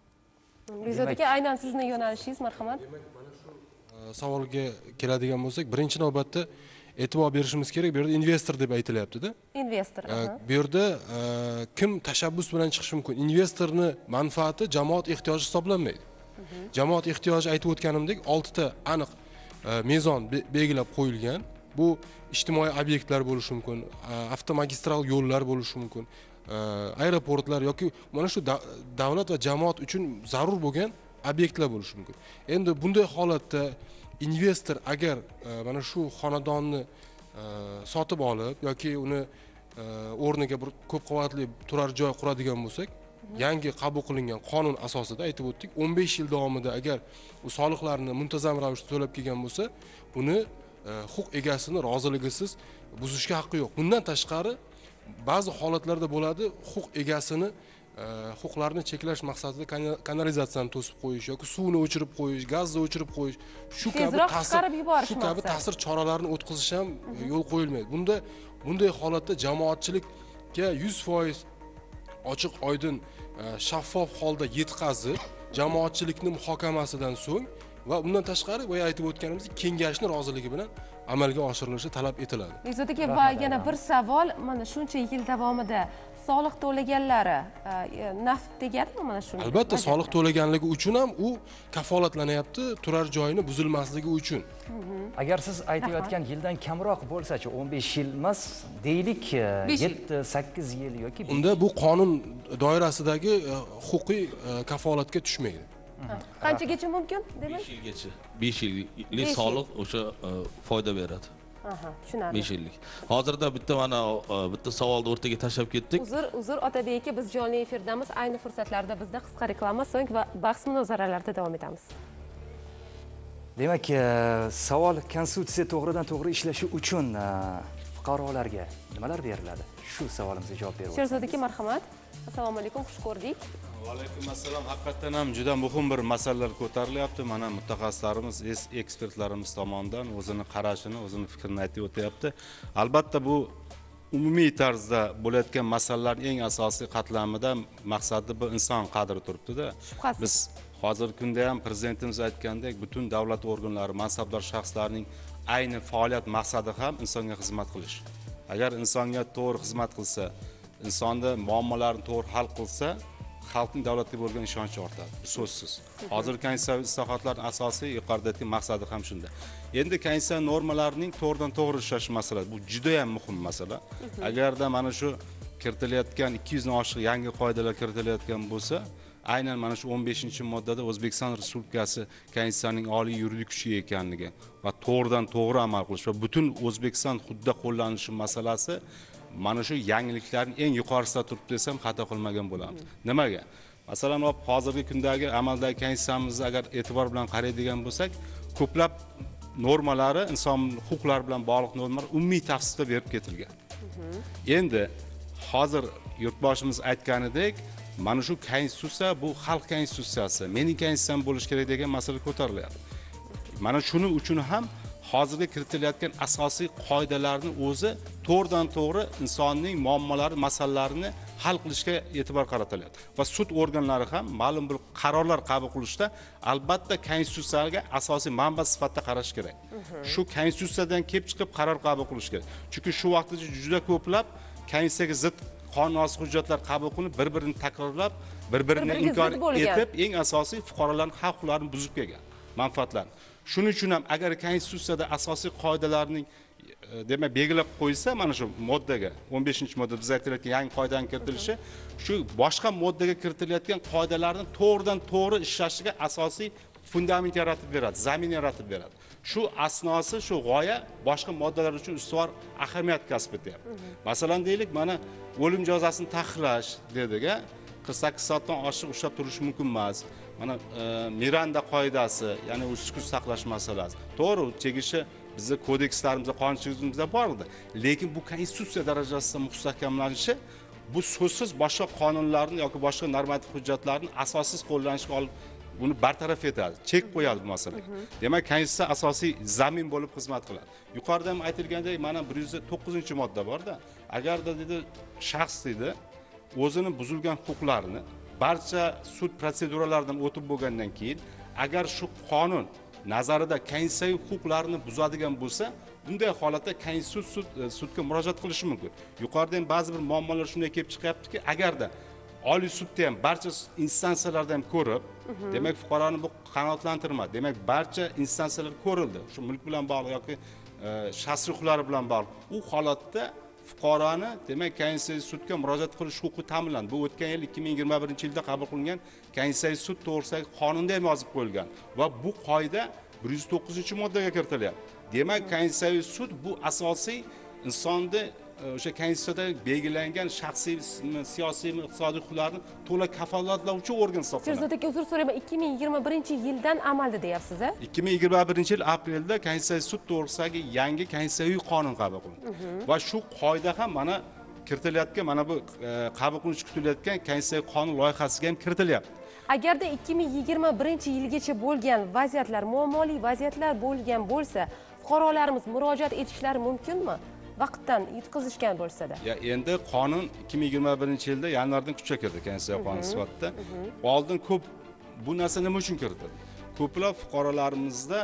Bezod aka, aynan sizning yo'nalishingiz, marhamat. Demak, mana shu savolga keladigan bo'lsak, birinchi navbatda e'tibor berishimiz kerak. Bu yerda investor deb aytilyapti-da. Investor. Bu yerda kim tashabbus bilan chiqishi mumkin? Investorning manfaati jamoat ehtiyoji hisoblanmaydi. Jamoat ehtiyoji aytib o'tganimdek 6 ta aniq mezon belgilab qo'yilgan. Bu ijtimoiy obyektlar bo'lishi mumkin, avtomagistral yo'llar bo'lishi mumkin, aeroportlar yoki mana shu davlat va jamoat uchun zarur bo'lgan obyektlar bo'lishi mumkin. Endi bunday holatda investor agar mana shu xonadonni sotib olib yoki uni o'rniga bir ko'p qavatli turar joy quradigan bo'lsak, yangi qabul qilingan qonun asosida aytib o'tdik, 15 yil davomida agar u soliqlarni muntazam ravishda to'lab kelgan bo'lsa, uni huquq egasini roziligisiz buzishga haqqi yo'q. Bundan tashqari ba'zi holatlarda bo'ladi, huquq egasini huquqlarini cheklash maqsadida kanalizatsiyani to'sib qo'yish yoki suvni o'chirib qo'yish, gazni o'chirib qo'yish, shu kabi ta'sir choralarini o'tkazish ham yo'l qo'yilmaydi. Bunday holatda jamoatchilikka 100% ochiq, oydin, shaffof holda yetkazib, jamoatchilikning muhokamasidan so'ng va bundan tashqari boya aytib o'tganimizdek kengashning roziligi bilan amalga oshirilishi talab etiladi. Bezod aka, va yana bir savol, mana shuncha yil davomida soliq to'laganlari naf tegadimi mana shunga? Albatta, soliq to'laganligi uchun ham u kafolatlanyapti, turar joyini buzilmasligi uchun. Agar siz aytayotgan yildan kamroq bo'lsa-chi, 15 yil emas, deylik 7-8 yil yoki unda bu qonun doirasidagi huquqiy kafolatga tushmaydi. Qanchagacha mumkin, demak? 5 yilgacha. 5 yillik soliq o'sha foyda beradi. Tushunarli. 5 yillik. Hozirda bitta savolni o'rtaga tashlab ketdik. Uzr Otabek aka, biz jonli efirdamiz. Ayni fursatlarda bizda qisqa reklama, so'ng va bahs munozaralarda davom etamiz. Demak, savol konstitutsiya to'g'ridan-to'g'ri ishlashi uchun fuqarolarga nimalar beriladi? Shu savolimizga javob berib o'tsangiz. Sherzod aka, marhamat. Assalomu alaykum, xush ko'rdik. Alaykum assalom. Haqiqatan ham juda muhim bir masalalar ko'tarilyapti. Mana mutaxassislarimiz, ekspertlarimiz tomonidan o'zini qarashini, o'zini fikrini aytib o'tyapti. Albatta bu umumiy tarzda bo'layotgan masalalar eng asosiy qatlamida maqsadi bu inson qadri turibdi-da. Biz hozirgi kunda ham prezidentimiz aytgandek, butun davlat organlari, mansabdor shaxslarning ayni faoliyat maqsadi ham insonga xizmat qilish. Agar insonga to'g'ri xizmat qilsa, insonni muammolarini to'g'ri hal qilsa, xalqning davlatga bo'lgan ishonchi ortadi. Bu so'zsiz. Hozirgi konstitutsiya islohotlarning asosiy yuqoridagi maqsadi ham shunda. Endi konstitutsiya normalarining to'g'ridan to'g'ri ishlash masalasi. Bu juda ham muhim masala. Agarda mana shu kiritilayotgan 200 dan oshiq yangi qoidalar kiritilayotgan bo'lsa, aynan mana shu 15-moddada O'zbekiston Respublikasi konstitutsiyaning oliy yuridik kuchi ekanligi va to'g'ridan to'g'ri amal qilish va butun O'zbekiston hududida qo'llanishi masalasi mana shu yangiliklarning eng yuqorisida turibdi desam xato qilmagan bo'lamiz. Nimaga? Masalan, hozirgi kundagi amaldagi konstitutsiyamizni agar e'tibor bilan qaraydigan bo'lsak, ko'plab normalari, inson huquqlari bilan bog'liq normalar umumiy tafsilda berib ketilgan. Endi hozir yurtboshimiz aytganidek, mana shu konstitutsiya bu xalq konstitutsiyasi, mening konstitutsiyam bo'lish kerak degan masala ko'tarilyapti. Mana shuning uchun ham hozirga kiritilayotgan asosiy qoidalarni o'zi to'g'ridan to'g'ri insonning muammolari, masalalarini hal qilishga e'tibor qaratilyapti. Va sud organlari ham ma'lum bir qarorlar qabul qilishda albatta konstitutsiyaga asosiy manba sifatida qarash kerak. Shu konstitutsiyadan kelib chiqib qaror qabul qilish kerak. Chunki shu vaqtgacha juda ko'plab konstitutsiyaga zid qonun asosiy hujjatlar qabul qilinib, bir-birini takrorlab, bir-birini inkor etib, eng asosiy fuqarolarning haq-huquqlarini buzib kelgan, manfaatlarni. Shuning uchun ham agar konstitutsiyada asosiy qoidalarning demak belgilab qo'yilsa, mana shu moddaga 15-modda biz aytayotgan yangi qoidaning kiritilishi shu boshqa moddaga kiritilayotgan qoidalarning to'g'ridan to'g'ri ishlashiga asosiy fundament yaratib beradi, zamin yaratib beradi. Shu asnosi, shu g'oya boshqa moddalar uchun ustuvor ahamiyat kasb etyapti. Masalan deylik, mana o'lim jazosini taqiqlash dedik-a, 48 soatdan oshiq ushlab turish mumkin emas. Mana Miranda qoidasi, ya'ni sukut saqlash masalasi. To'g'ri, tegishli bizning kodekslarimizda, qonunchiligimizda bor edi. Lekin bu konstitutsiya darajasida mustahkamlanishi bu so'zsiz boshqa qonunlarni yoki boshqa normativ hujjatlarning asossiz qo'llanishiga olib buni bartaraf etadi, chek qo'yadi bu masalaga. Demak, konstitutsiya asosiy zamin bo'lib xizmat qiladi. Yuqorida ham aytilgandek, mana 109-modda bor-da. Agarda dedi shaxs dedi o'zini buzilgan huquqlarini barcha sud protseduralaridan o'tib bo'lgandan keyin agar shu qonun nazarida konstitutsiyaviy huquqlarini buzadigan bo'lsa, bunday holatda konstitutsiya sudga murojaat qilishi mumkin. Yuqorida ham ba'zi bir muammolar shunday kelib chiqyaptiki, agarda Oliy sudda ham barcha instansiyalarda ham ko'rib, demak fuqaroni bu qanoatlantirmadi. Demak, barcha instansiyalar ko'rildi. Shu mulk bilan bog'liq yoki shaxsiy huquqlari bilan bog'liq. U holatda fuqaroni demak konstitutsiyaviy sudga murojaat qilish huquqi ta'minlandi. Bu o'tgan yil 2021-yilda qabul qilingan konstitutsiyaviy sud to'g'risidagi qonunda ham yozib qo'yilgan va bu qoida 109-moddaga kiritilyapti. Demak, konstitutsiyaviy sud bu asosiy insonni o'sha konstitutsiyada belgilangan shaxsiy, siyosiy, iqtisodiy huquqlarni to'la kafolatlovchi organ hisoblanadi. Sherzod aka, uzr so'rayman, 2021-yildan amalda deyapsiz-a? 2021-yil aprelda konstitutsiyaviy sud to'g'risidagi yangi konstitutsiyaviy qonun qabul qilindi. Va shu qoida ham mana kiritilayotgan, mana bu qabul qilinishi kutilayotgan konstitutsiyaviy qonun loyihasiga ham kiritilyapti. Agarda 2021-yilgacha bo'lgan vaziyatlar, muammoli vaziyatlar bo'lgan bo'lsa, fuqarolarimiz murojaat etishlari mumkinmi? Vaqtdan yetkazishgan bo'lsa-da. Ya endi qonun 2021-yilda yanvardan kuchga kirdi, konstitutsiya qonuni sifatida. Oldin ko'p bu narsa nima uchun kiritildi? Ko'plab fuqarolarimizda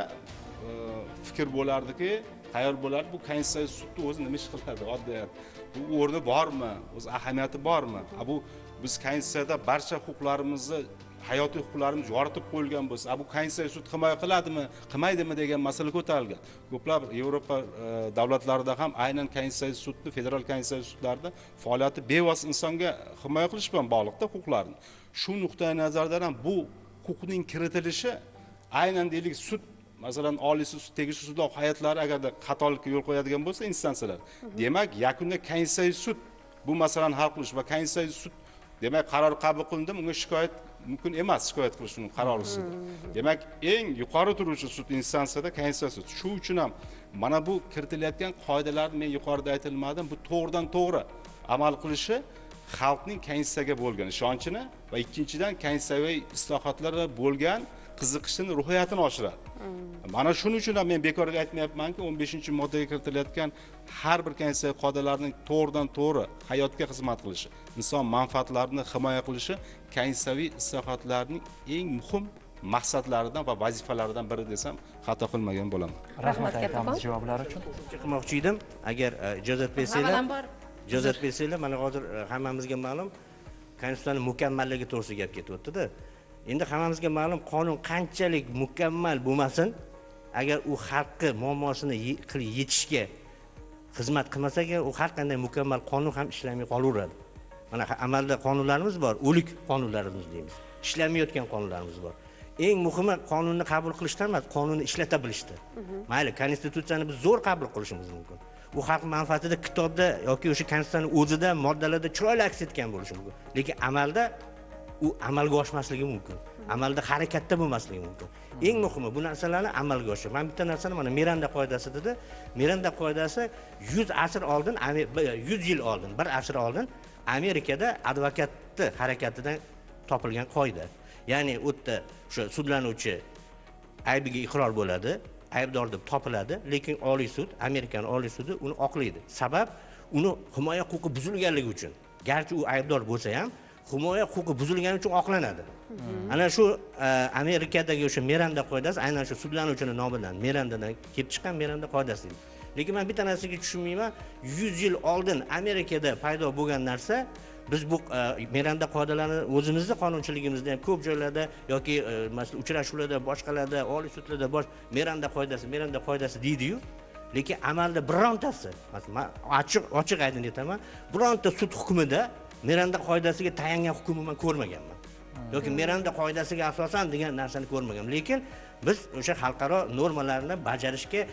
fikr bo'lardiki, tayyor bo'lardi, bu konstitutsiya sudda o'zi nima ish qiladi, oddiyat. Bu o'rni bormi? O'z ahamiyati bormi? Bu biz konstitutsiyada barcha huquqlarimizni, hayotiy huquqlarimiz yoritib qo'yilgan bo'lsa, bu konstitutsiya sud himoya qiladimi, qilmaydimi degan masala ko'tarilgan. Ko'plab Yevropa davlatlarida ham aynan konstitutsiya sudni, federal konstitutsiya sudlarida faoliyati bevosita insonga himoya qilish bilan bog'liqda huquqlarni. Shu nuqtai nazardan ham bu huquqning kiritilishi aynan deylik sud, masalan Oliy sud, tegishli sud hayotlari agarda xatolikka yo'l qo'yadigan bo'lsa instansiyalar, demak yakunda konstitutsiya sud bu masalani hal qilish va konstitutsiya sud demak qaror qabul qilindi, unga shikoyat mumkin emas, shikoyat qilish uning qarori ustida. Demak, eng yuqori turuvchi sud instansiyada konstitutsiya sud. Shu uchun ham mana bu kiritilayotgan qoidalarni men yuqorida aytilmadim, bu to'g'ridan to'g'ri amal qilishi xalqning konstitutsiyaga bo'lgan ishonchini va ikkinchidan konstitutsiyaviy islohotlarga bo'lgan qiziqishini, ruhiyatini oshiradi. Mana shuning uchun ham men bekorga aytmayapmanki, 15-moddaga kiritilayotgan har bir konstitutsiya qoidalarining to'g'ridan-to'g'ri hayotga xizmat qilishi, inson manfaatlarini himoya qilishi konstitutsiyaviy islohotlarning eng muhim maqsadlaridan va vazifalaridan biri desam xato qilmagan bo'laman. Rahmat aytamiz javoblar uchun. Qilmoqchi edim, agar ijozat bersanglar, mana hozir hammamizga ma'lum, konstitutsiyaning mukammalligi to'g'risida gap ketyapti-da. Endi hammamizga ma'lum, qonun qanchalik mukammal bo'lmasin, agar u xalqni muammosini yechishga xizmat qilmasa, u har qanday mukammal qonun ham ishlamay qolaveradi. Mana amalda qonunlarimiz bor, o'lik qonunlarimiz deymiz. Ishlamayotgan qonunlarimiz bor. Eng muhimi qonunni qabul qilishdan emas, qonunni ishlata bilishdir. Mayli, konstitutsiyani biz zo'r qabul qilishimiz mumkin. U xalq manfaatida kitobda yoki o'sha konstitutsiyaning o'zida moddalarda chiroyli aks etgan bo'lishi mumkin. Lekin amalda u amalga oshmasligi mumkin. Amalda harakatda bo'lmasligi mumkin. Eng muhimi bu narsalarni amalga oshirish. Men bitta narsani mana Miranda qoidasi dedi. Miranda qoidasi 100 asr oldin, 100 yil oldin, bir asr oldin Amerikada advokatni harakatidan topilgan qoida. Ya'ni u yerda o'sha sudlanuvchi aybiga iqror bo'ladi, aybdor deb topiladi, lekin Oliy sud, Amerikan Oliy sudi uni oqlaydi. Sabab uni himoya huquqi buzilganligi uchun. Garchi u aybdor bo'lsa ham, himoya huquqi buzilgani uchun oqlanadi. Ana shu Amerikadagi o'sha Miranda qoidasi aynan shu sudlanuvchining nomidan, Mirandadan kelib chiqqan Miranda qoidasi. Lekin men bitta narsaga tushunmayman, 100 yil oldin Amerikada paydo bo'lgan narsa biz bu Miranda qoidalarini o'zimizning qonunchiligimizda ham ko'p joylarda yoki masalan uchrashuvlarda, boshqalarda, oliy sudlarda Miranda qoidasi deydi-yu, lekin amalda birontasi, masalan ochiq aydin aytaman, bironta sud hukmida Miranda qoidasiga tayangan hukmni men ko'rmaganman. Yoki Miranda qoidasiga asosan degan narsani ko'rmaganman. Lekin biz o'sha xalqaro normalarni bajarishga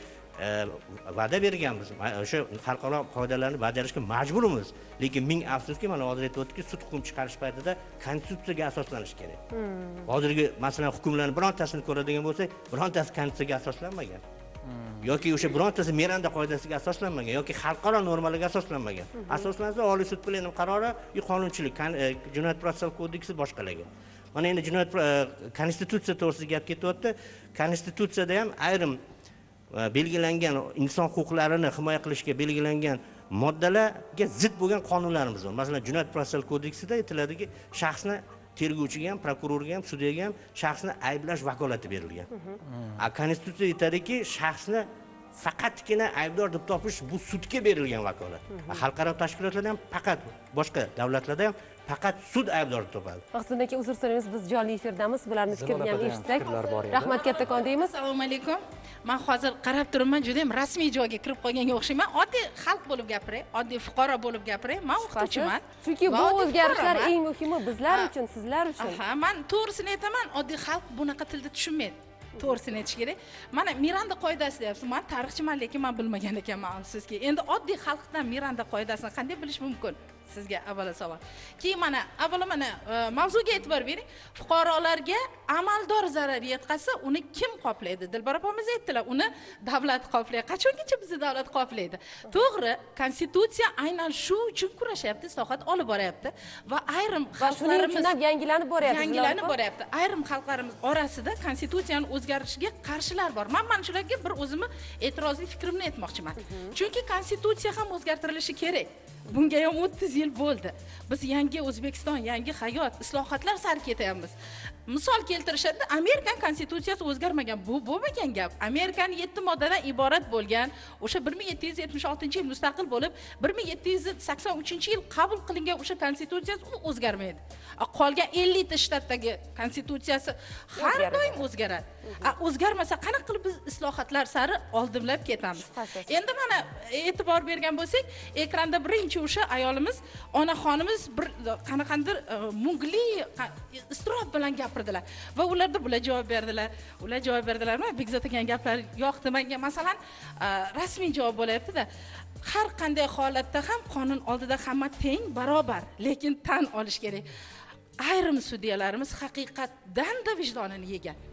va'da berganmiz. O'sha xalqaro qoidalarni bajarishga majburmiz. Lekin ming afsuski, mana hozir aytibdi-ki, sud hukm chiqarish paytida konstitutsiyaga asoslanish kerak. Hozirgi masalan hukmlarning birontasini ko'radigan bo'lsak, birontasi konstitutsiyaga asoslanmagan. Yoki o'sha birontasi Miranda qoidasiga asoslanmagan yoki xalqaro normalarga asoslanmagan. Asoslansa Oliy sud plenom qarori, qonunchilik, Jinoyat protsessual kodeksi boshqalagan. Mana endi jinoyat konstitutsiya to'g'risida gap ketyapti. Konstitutsiyada ham ayrim belgilangan inson huquqlarini himoya qilishga belgilangan moddalarga zid bo'lgan qonunlarimiz bor. Masalan, Jinoyat protsessual kodeksida aytiladiki, shaxsni tergovchiga ham, prokurorga ham, sudyaga ham shaxsni ayblash vakolati berilgan. Konstitutsiya aytadiki, shaxsni faqatgina aybdor deb topish bu sudga berilgan vakolat. Xalqaro tashkilotlarda ham faqat, boshqa davlatlarda ham faqat sud aybdor deb topadi. Maqsud aka, uzr so'raymiz, biz jonli efirdamiz, bularni fikrini ham eshitsak. Rahmat kattakon deymiz. Assalomu alaykum. Men hozir qarab turibman, juda ham rasmiy joyga kirib qolganga o'xshayman. Oddiy xalq bo'lib gapiray, oddiy fuqaro bo'lib gapiray. Men o'qituvchiman. Chunki bu o'zgarishlar eng muhimi bizlar uchun, sizlar uchun. Men to'g'risini aytaman, oddiy xalq bunaqa tilda tushunmaydi. To'g'risini aytish kerak. Mana Miranda qoidasi deyapsiz. Men tarixchiman, lekin men bilmagan ekanman afsuski. Endi oddiy xalqdan Miranda qoidasini qanday bilish mumkin? Sizga avvalo savol. Keyin mana avvalo mana mavzuga e'tibor bering. Fuqarolarga amaldor zarar yetkazsa, uni kim qoplaydi? Dilbar opamiz aytdilar, uni davlat qoplaydi. Qachongacha bizni davlat qoplaydi? To'g'ri, konstitutsiya aynan shu uchun kurashyapti, islohot olib boryapti va ayrim xalqlarimiz yangilanib boryapti. Ayrim xalqlarimiz orasida konstitutsiyani o'zgarishiga qarshilar bor. Men mana shularga bir o'zimni e'tirozli fikrimni aytmoqchiman. Chunki konstitutsiya ham o'zgartirilishi kerak. Bunga ham 30 yil bo'ldi. Biz yangi O'zbekiston, yangi hayot, islohotlar sari ketyapmiz. Misol keltirishadi, Amerikan konstitutsiyasi o'zgarmagan. Bu bo'lmagan gap. Amerikaning 7 moddadan iborat bo'lgan, o'sha 1776-yil mustaqil bo'lib, 1783-yil qabul qilingan o'sha konstitutsiyasi o'zgarmaydi. Qolgan 50 ta shtatdagi konstitutsiyasi har doim o'zgaradi. O'zgarmasa qanaqa qilib biz islohotlar sari oldinlab ketamiz? Endi mana e'tibor bergan bo'lsak, ekranda birinchi o'sha ayolimiz, onaxonimiz bir qanaqandir mungli iztirob bilan gapirdilar va ularda bular javob berdilar. Ular javob berdilarmi? Bekzod degan gaplar yo'qdi menga. Masalan, rasmiy javob bo'layapti-da. Har qanday holatda ham qonun oldida hamma teng, barobar, lekin tan olish kerak. Ayrim sudyalarimiz haqiqatdan da vijdonini yegan.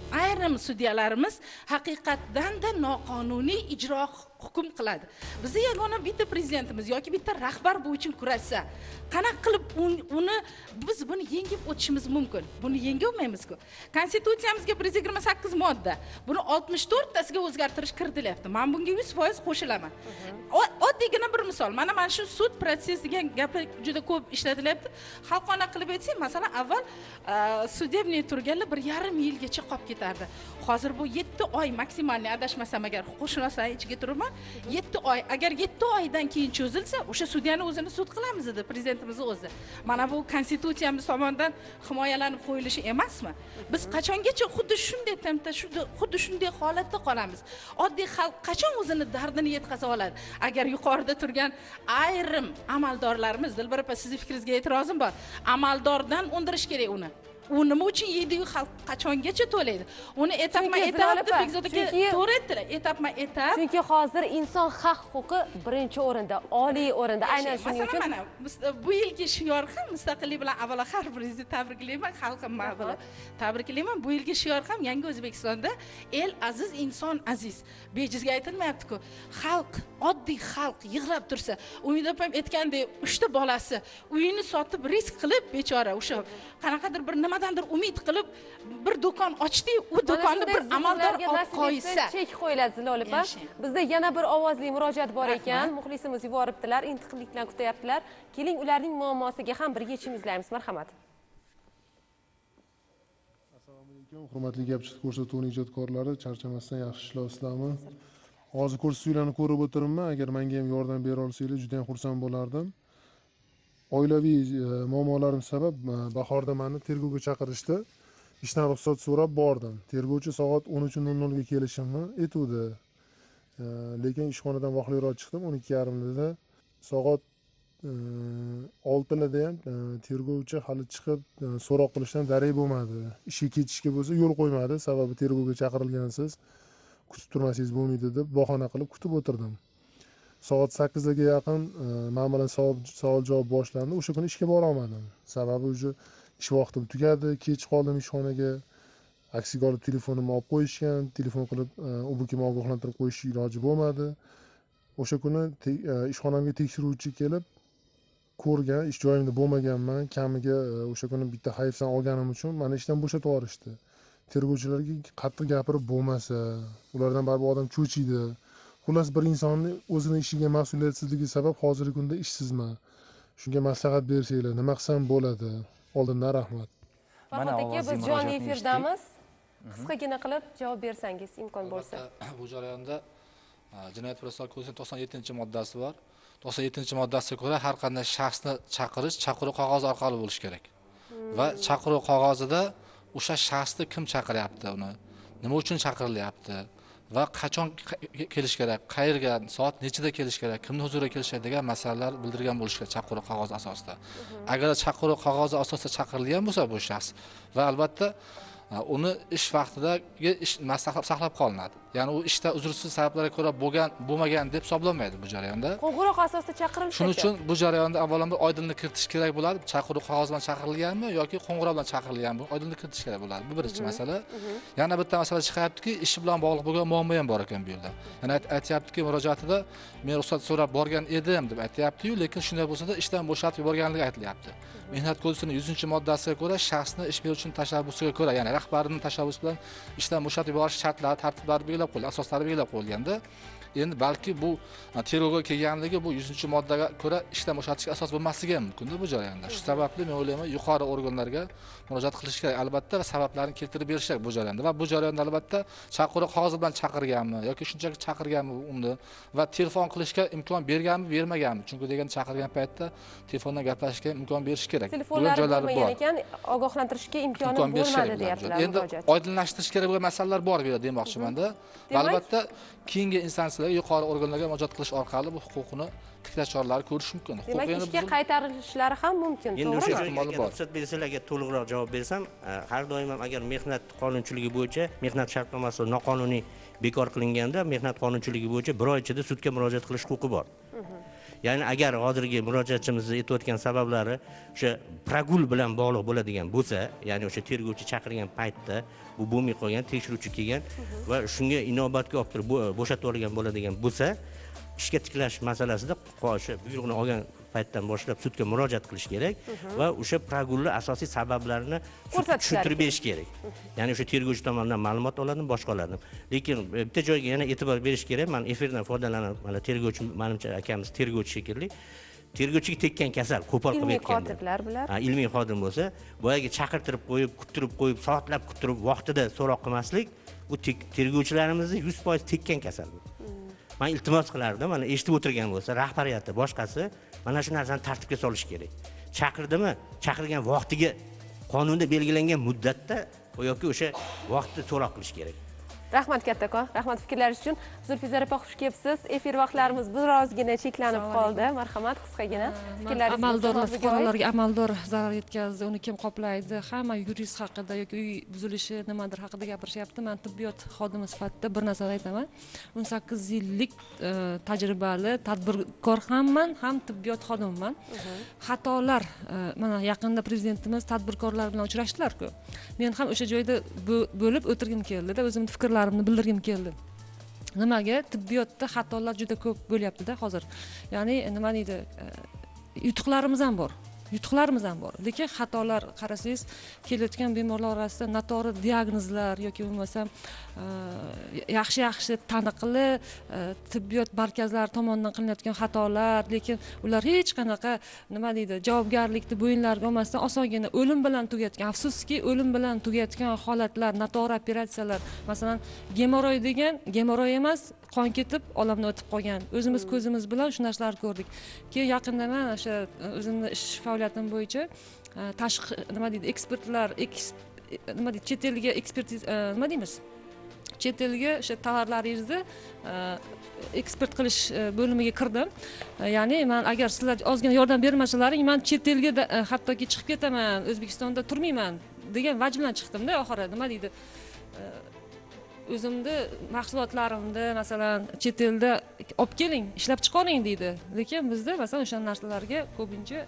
ayrim sudyalarimiz haqiqatdan-da noqonuniy ijro hukm qiladi. Bizni yagona bitta prezidentimiz yoki bitta rahbar bu uchun kurashsa, qanaqa qilib uni biz buni yengib o'tishimiz mumkin? Buni yenga olmaymiz-ku. Konstitutsiyamizga 128 modda, buni 64 tasiga o'zgartirish kiritilyapti. Men bunga 100% qo'shilaman. Oddiygina bir misol. Mana shu sud protsess degan gaplar juda ko'p ishlatilyapti. Xalqona qilib aytsak, masalan, avval sudebniy turganlar 1,5 yilgacha qolib ketardi. Hozir bu 7 oy maksimalni adashmasam agar huquqshunoslar ichiga turibman, 7 oy. Agar 7 oydan keyin cho'zilsa, o'sha sudyani o'zini sud qilamiz dedi prezidentimiz o'zi. Mana bu konstitutsiyamiz tomonidan himoyalanib qo'yilishi emasmi? Biz qachongacha xuddi shunday tempda, xuddi shunday holatda qolamiz? Oddiy xalq qachon o'zini dardini yetkaza oladi? Agar yuqorida turgan ayrim amaldorlarimiz, Dilbar opa, sizning fikringizga e'tirozim bor. Amaldordan undirish kerak uni. U nima uchun yeydi-yu xalq qachongacha to'laydi? Uni etapma-etap deb Bekzodga to'g'ri aytdilar. Etapma-etap. Chunki hozir inson haq huquqi birinchi o'rinda, oliy o'rinda. Aynan shuning uchun mana bu yilgi shior ham mustaqillik bilan avvalo har biringizni tabriklayman, xalqim bilan tabriklayman. Bu yilgi shior ham Yangi O'zbekistonda el aziz, inson aziz. Bejizga aytilmayapti-ku. Xalq, oddiy xalq yig'lab tursa, Umid opam aytgandek, 3 ta bolasi uyini sotib risk qilib bechora o'sha qanaqadir bir nimadandir umid qilib bir do'kon ochdi, u do'konni bir amaldor olib qo'ysa, chek qo'yiladi Zilola opa. Bizda yana bir ovozli murojaat bor ekan. Muxlisimiz yuboribdilar, intiqlik bilan kutyaptilar. Keling, ularning muammosiga ham birga yechim izlaymiz. Marhamat. Assalomu alaykum. Hurmatli gapchi ko'rsatuvining ijodkorlari, charchamasdan yaxshi ishlayapsizlarmi? Hozir ko'rsatuvlarni ko'rib o'tiribman. Agar menga ham yordam bera olsanglar, juda ham xursand bo'lardim. Oilaviy muammolarim sabab bahorda meni tergovga chaqirishdi. Ishdan ruxsat so'rab bordim. Tergovchi soat 13:00 ga kelishimni aytuvdi. Lekin ishxonadan vaqtliroq chiqdim, 12:30da. Soat 6:da ham tergovchi hali chiqib so'roq qilishdan darak bo'lmadi. Ishga ketishga bo'lsa yo'l qo'ymadi, sababi tergovga chaqirilgansiz, kutib turmasangiz bo'lmaydi deb bahona qilib kutib o'tirdim. Soat 8ga yaqin men bilan savol javob boshlandi. O'sha kuni ishga bora olmadim. Sababi o'sha ish vaqtim tugadi, kech qoldim ishxonaga. Aksiga olib telefonimni olib qo'yishgan, telefon qilib u bukimni ogohlantirib qo'yish iloji bo'lmadi. O'sha kuni ishxonamga tekshiruvchi kelib ko'rgan, ish joyimda bo'lmaganman, kamiga o'sha kuni bitta hayfsan olganim uchun meni ishdan bo'shatib yuborishdi. Tergovchilarga qattiq gapirib bo'lmasa, ulardan baribir odam cho'chiydi. Xullas, bir insonni o'zining ishiga mas'uliyatsizligi sabab hozirgi kunda ishsizman. Shunga maslahat bersanglar, nima qilsam bo'ladi? Oldindan rahmat. Mana aka, biz jonli efirdamiz. Qisqagina qilib javob bersangiz imkon bo'lsa. Bu jarayonda Jinoyat protsessual kodeksining 97-moddasi bor. 97-moddasiga ko'ra har qanday shaxsni chaqirish chaqiruv qog'ozi orqali bo'lishi kerak. Va chaqiruv qog'ozida o'sha shaxsni kim chaqiryapti, uni nima uchun chaqirilyapti va qachon kelish kerak, qayerga, soat nechida kelish kerak, kimning huzuriga kelish kerak degan masalalar bildirgan bo'lishi kerak chaqiruv qog'ozi asosida. Agar chaqiruv qog'ozi asosida chaqirilgan bo'lsa bu shaxs va albatta uni ish vaqtidagi ish saqlab qolinadi. Ya'ni u ishda uzrsiz sabablarga ko'ra bo'lmagan deb hisoblanmaydi bu jarayonda. Qo'ng'iroq asosida chaqirilsa. Shuning uchun bu jarayonda avvalambor oydinlik kiritish kerak bo'ladi. Chaqiruv qog'ozi bilan chaqirilganmi yoki qo'ng'iroq bilan chaqirilganmi? Oydinlik kiritish kerak bo'ladi. Bu birinchi masala. Yana bitta masala chiqyaptiki, ish bilan bog'liq bo'lgan muammo ham bor ekan bu yerda. Ya'ni aytayaptiki, murojaatida men ruxsat so'rab borgan edim deb aytayapti-yu, lekin shunday bo'lsa-da ishdan bo'shatib yuborganligi aytilyapti. Mehnat kodeksining 100-moddasiga ko'ra shaxsni ish beruvchining tashabbusiga ko'ra, ya'ni rahbarining tashabbusi bilan ishdan bo'shatib yuborish shartlari, tartiblari belgilab qo'yilgan, asoslari belgilab qo'yilganda, endi balki bu tergovga kelganligi bu 100-moddaga ko'ra ishdan bo'shatishga asos bo'lmasligi ham mumkin bu jarayonda. Shu sababli men o'ylayman, yuqori organlarga murojaat qilish kerak albatta va sabablarini keltirib berish kerak bu jarayonda. Va bu jarayonda albatta chaqiruv qog'ozi bilan chaqirganmi yoki shunchaki chaqirganmi uni va telefon qilishga imkon berganmi, bermaganmi? Chunki degan chaqirgan paytda telefondan gaplashishga imkon berish kerak. Telefonlar bo'lmagan ekan, ogohlantirishga imkoni bo'lmadi deyaptilar. Endi oydinlashtirish kerak bo'lgan masalalar bor bu yerda demoqchiman-da. Albatta keyingi instansiyalarga, yuqori organlarga murojaat qilish orqali bu huquqni tiklash choralari ko'rish mumkin. Demak, ishga qaytarilishlari ham mumkin, to'g'rimi? Endi o'sha ruxsat bersalarga to'liqroq javob bersam, har doim ham agar mehnat qonunchiligi bo'yicha mehnat shartnomasi noqonuniy bekor qilinganda, mehnat qonunchiligi bo'yicha 1 oy ichida sudga murojaat qilish huquqi bor. ya'ni agar hozirgi murojaatchimizni aytayotgan sabablari o'sha pragul bilan bog'liq bo'ladigan bo'lsa, ya'ni o'sha tergovchi chaqirgan paytda bu bo'lmay qolgan, tekshiruvchi kelgan va shunga inobatga olib turib bo'shatib olgan bo'ladigan bo'lsa, ishga tiklash masalasida o'sha buyruqni olgan paytdan boshlab sudga murojaat qilish kerak va o'sha pragulni asosiy sabablarini tushuntirib berish kerak. Ya'ni o'sha tergovchi tomonidan ma'lumot oladi, boshqa oladi. Lekin bitta joyga yana e'tibor berish kerak. Men efirdan foydalanib, mana tergovchi, menimcha akamiz tergovchi shekilli. Tergovchiga tekkan kasal qo'pol qilib aytganda. Ilmiy xodimlar bular. Ilmiy xodim bo'lsa, boyaga chaqirtirib qo'yib, kuttirib qo'yib, soatlab kuttirib, vaqtida so'roq qilmaslik, bu tergovchilarimizni 100% tekkan kasal bu. Men iltimos qilardim, mana eshitib o'tirgan bo'lsa, rahbariyati, boshqasi mana shu narsani tartibga solish kerak. Chaqirdimi? Chaqirgan vaqtiga qonunda belgilangan muddatda yoki o'sha vaqtda so'roq qilish kerak. Rahmat kattakon, rahmat fikrlaringiz uchun. Zulfizar opa, xush kelibsiz. Efir vaqtlarimiz birozgina cheklanib qoldi. Marhamat, qisqagina fikrlaringiz. Amaldor fuqarolarga amaldor zarar yetkazdi, uni kim qoplaydi? Hamma yurist haqida yoki uy buzilishi nimadir haqida gapirishyapti. Men tibbiyot xodimi sifatida bir narsani aytaman. 18 yillik tajribali tadbirkor hamman, ham tibbiyot xodimiman. Xatolar, mana yaqinda prezidentimiz tadbirkorlar bilan uchrashdilar-ku. Men ham o'sha joyda bo'lib o'tirgim keldi-da, o'zimning fikrlarimni bildirgim keldi. Nimaga? Tibbiyotda xatolar juda ko'p bo'lyapti-da hozir. Ya'ni nima deydi? Yutuqlarimiz ham bor. Lekin xatolar qarasangiz, kelayotgan bemorlar orasida noto'g'ri diagnozlar yoki bo'lmasam yaxshi taniqli tibbiyot markazlari tomonidan qilinayotgan xatolar, lekin ular hech qanaqa nima deydi, javobgarlikni bo'yinlariga olmasdan osongina o'lim bilan tugatgan, afsuski o'lim bilan tugatgan holatlar, noto'g'ri operatsiyalar, masalan, gemoroy degan, gemoroy emas, qon ketib, olamdan o'tib qolgan. O'zimiz ko'zimiz bilan shu narsalarni ko'rdik. Keyin yaqinda men o'sha o'zimning ish faoliyatim bo'yicha tashqi nima deydi, ekspertlar, nima deydi, chet elga ekspertiz nima deymiz? Chet elga o'sha tovarlaringizni ekspert qilish bo'limiga kirdim. Ya'ni men agar sizlar ozgina yordam bermasalaring, men chet elga hattoki chiqib ketaman, O'zbekistonda turmayman degan vaj bilan chiqdim-da oxiri. Nima deydi? O'zimni mahsulotlarimni masalan chet elda olib keling, ishlab chiqaring deydi. Lekin bizda masalan o'sha narsalarga ko'pincha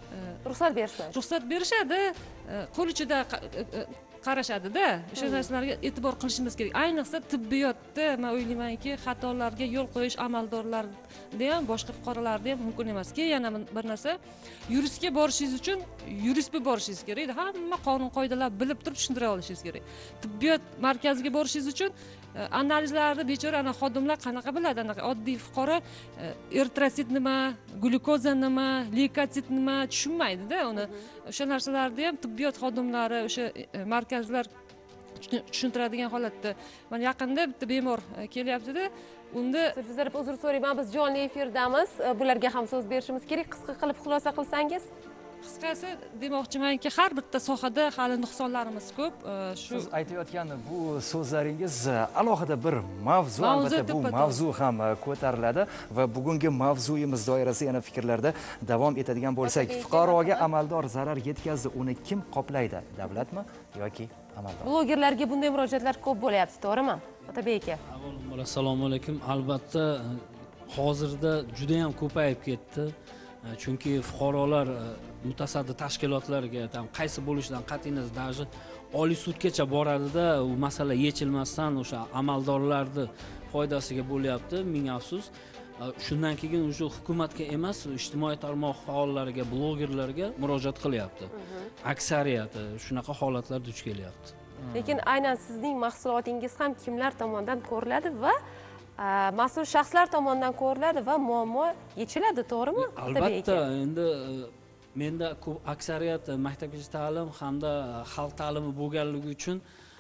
ruxsat berishadi, qo'l ichida qarashadi-da. O'sha narsalarga e'tibor qilishimiz kerak. Ayniqsa tibbiyotda men o'ylaymanki, xatolarga yo'l qo'yish amaldorlarda ham, boshqa fuqarolarda ham mumkin emas. Keyin yana bir narsa, yuristga borishingiz uchun yurist bo'lib borishingiz kerak. Hamma qonun qoidalar bilib turib tushuntira olishingiz kerak. Tibbiyot markaziga borishingiz uchun analizlarni bechora ana xodimlar qanaqa biladi? Anaqa oddiy fuqaro eritrosit nima, glyukoza nima, leykosit nima tushunmaydi-da uni. O'sha narsalarni ham tibbiyot xodimlari, o'sha markazlar tushuntiradigan holatda. Mana yaqinda bitta bemor kelyapti-da, unda Zulfizar opa, uzr so'rayman, biz jonli efirdamiz. Bularga ham so'z berishimiz kerak. Qisqa qilib xulosa qilsangiz. Qisqasi demoqchimanki, har bitta sohada hali nuqsonlarimiz ko'p. Siz aytayotgan bu so'zlaringiz alohida bir mavzu, albatta bu mavzu ham ko'tariladi va bugungi mavzuyimiz doirasida yana fikrlarda davom etadigan bo'lsak, fuqaroga amaldor zarar yetkazdi, uni kim qoplaydi? Davlatmi yoki amaldor? Blogerlarga bunday murojaatlar ko'p bo'lyapti, to'g'rimi? Otabek aka. Avvalambor assalomu alaykum. Albatta hozirda juda ham ko'payib ketdi. Chunki fuqarolar mutasaddi tashkilotlarga qaysi bo'lishidan qat'iy nazar даже Oliy sudgacha boradida, u masala yechilmasdan o'sha amaldorlarni foydasiga bo'lyapti, ming afsus. Shundan keyin o'sha hukumatga emas, ijtimoiy tarmoq faollariga, blogerlarga murojaat qilyapti. Aksariyati shunaqa holatlar duch kelyapti. Lekin aynan sizning mahsulotingiz ham kimlar tomonidan ko'riladi va mas'ul shaxslar tomonidan ko'riladi va muammo yechiladi, to'g'rimi? Albatta, endi menda ko'p aksariyat maktabgacha ta'lim hamda xalq ta'limi bo'lganligi uchun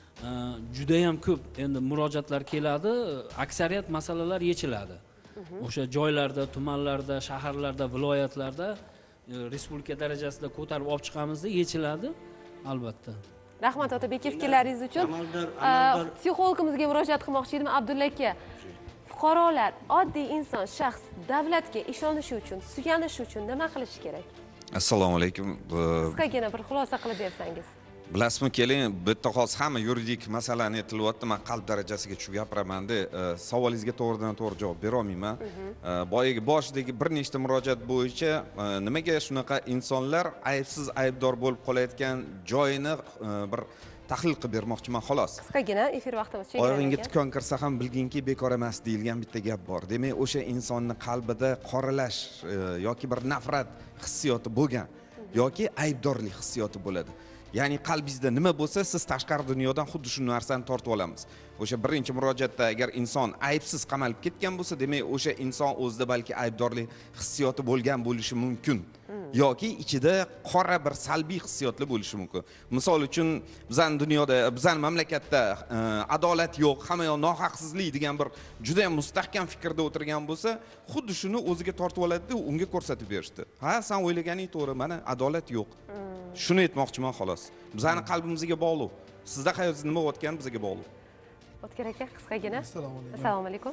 juda ham ko'p endi murojaatlar keladi, aksariyat masalalar yechiladi. O'sha joylarda, tumanlarda, shaharlarda, viloyatlarda respublika darajasida ko'tarib olib chiqamizda yechiladi, albatta. Rahmat Otabek, fikrlaringiz uchun. Psixologimizga murojaat qilmoqchi edim, Abdulla aka. Fuqarolar, oddiy inson, shaxs davlatga ishonishi uchun, suyanishi uchun nima qilish kerak? Assalomu alaykum. Qisqagina bir xulosa qilib bersangiz. Bilasizmi, keling, bitta hozir hamma yuridik masalani aytilyapti. Men qalb darajasiga tushib gapiramanda, savolingizga to'g'ridan-to'g'ri javob bera olmayman. Boyagi boshidagi bir nechta murojaat bo'yicha nimaga shunaqa insonlar aybsiz aybdor bo'lib qolayotgan joyini bir tahlil qilib bermoqchiman xolos. Qisqagina efir vaqtimiz cheklangan. Oyog'ingga tikon kirsa ham bilginki bekor emas deyilgan bitta gap bor. Demak, o'sha insonni qalbida qoralash yoki bir nafrat hissiyoti bo'lgan yoki aybdorlik hissiyoti bo'ladi. Ya'ni qalbingizda nima bo'lsa, siz tashqari dunyodan xuddi shu narsani tortib olamiz. O'sha birinchi murojaatda agar inson aybsiz qamalib ketgan bo'lsa, demak o'sha inson o'zida balki aybdorlik hissiyoti bo'lgan bo'lishi mumkin. Yoki ichida qora bir salbiy hissiyotlar bo'lishi mumkin. Misol uchun, bizning dunyoda, bizning mamlakatda adolat yo'q, hamma yoq nohaqsizlik degan bir juda ham mustahkam fikrda o'tirgan bo'lsa, xuddi shuni o'ziga tortib oladi-da, unga ko'rsatib berishdi. Ha, sen o'ylaganing to'g'ri, mana adolat yo'q. Shuni aytmoqchiman xolos. Bizning qalbimizga bog'liq. Sizda hayotda nima bo'layotgani bizga bog'liq. O'tkir aka, qisqagina. Assalomu alaykum.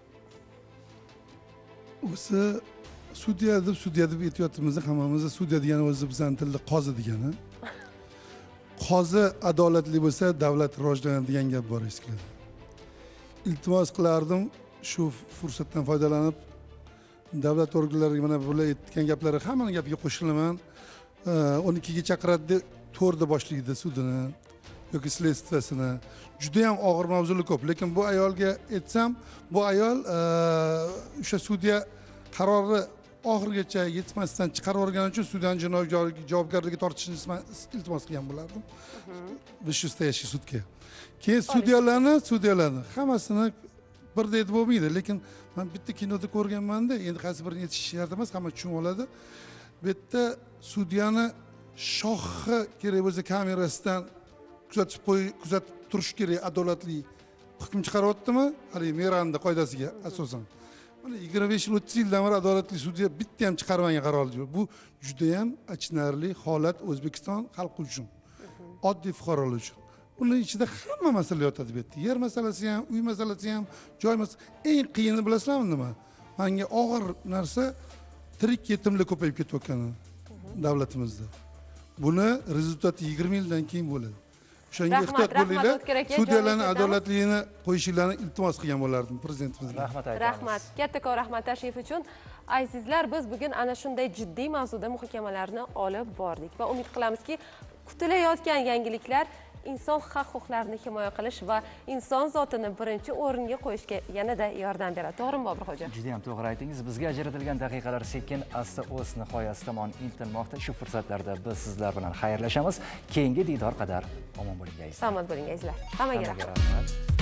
O'zi sudya deb aytyapmiz, hammamiz sudya degani o'zi bizning tilda qozi degani. Qozi adolatli bo'lsa, davlat rivojlanadi degan gap bor eskilarda. Iltimos qilardim shu fursatdan foydalanib davlat organlariga mana bular aytgan gaplari hammaning gapiga qo'shilaman. 12 ga chaqiradi, 4 da boshlaydi sudini yoki следствиясini. Juda ham og'ir mavzular ko'p, lekin bu ayolga aytsam, bu ayol o'sha sudya qarori oxirigacha yetmasdan chiqarib yuborgani uchun sudyaning jinoiy javobgarligiga tortishni iltimos qilgan bo'lardim. Вышестоящий sudga. Keyin sudyalarni hammasini birdek deb bo'lmaydi, lekin men bitta kinoda ko'rganman-da, endi qaysi birini aytish shart emas, hamma tushunib oladi. Bu yerda sudyani shohi kerak bo'lsa kamerasidan kuzatib turish kerak, adolatli hukm chiqaryaptimi? Hali Miranda qoidasiga asosan. Mana 25 yil 30 yildan beri adolatli sudya bitta ham chiqarmagan qaror yo'q. Bu juda ham achinarli holat O'zbekiston xalqi uchun, oddiy fuqarolar uchun. Uning ichida hamma masala yotadi bu yerda. Yer masalasi ham, uy masalasi ham, joy masalasi. Eng qiyini bilasizlarmi nima? Menga og'ir narsa tirik yetimlar ko'payib ketayotgani davlatimizda. Buni rezultati 20 yildan keyin bo'ladi. O'shanga ehtiyot bo'linglar. Sudyalarning adolatligini qo'yishinglarni iltimos qilgan bo'lardim prezidentimizga. Rahmat. Kattakon rahmat tashrif uchun. Azizlar, biz bugun ana shunday jiddiy mavzuda muhokamalarni olib bordik va umid qilamizki, kutilayotgan yangiliklar inson haq-huquqlarini himoya qilish va inson zotini birinchi o'ringa qo'yishga yanada yordam beradi. To'g'rimi, Boburxo'ja? Juda ham to'g'ri aytingiz. Bizga ajratilgan daqiqalar sekin asta o'z nihoyasi tomon intilmoqda. Shu fursatlarda biz sizlar bilan xayrlashamiz. Keyingi diydor qadar omon bo'ling, azizlar. Omon bo'ling, azizlar. Hammaga rahmat.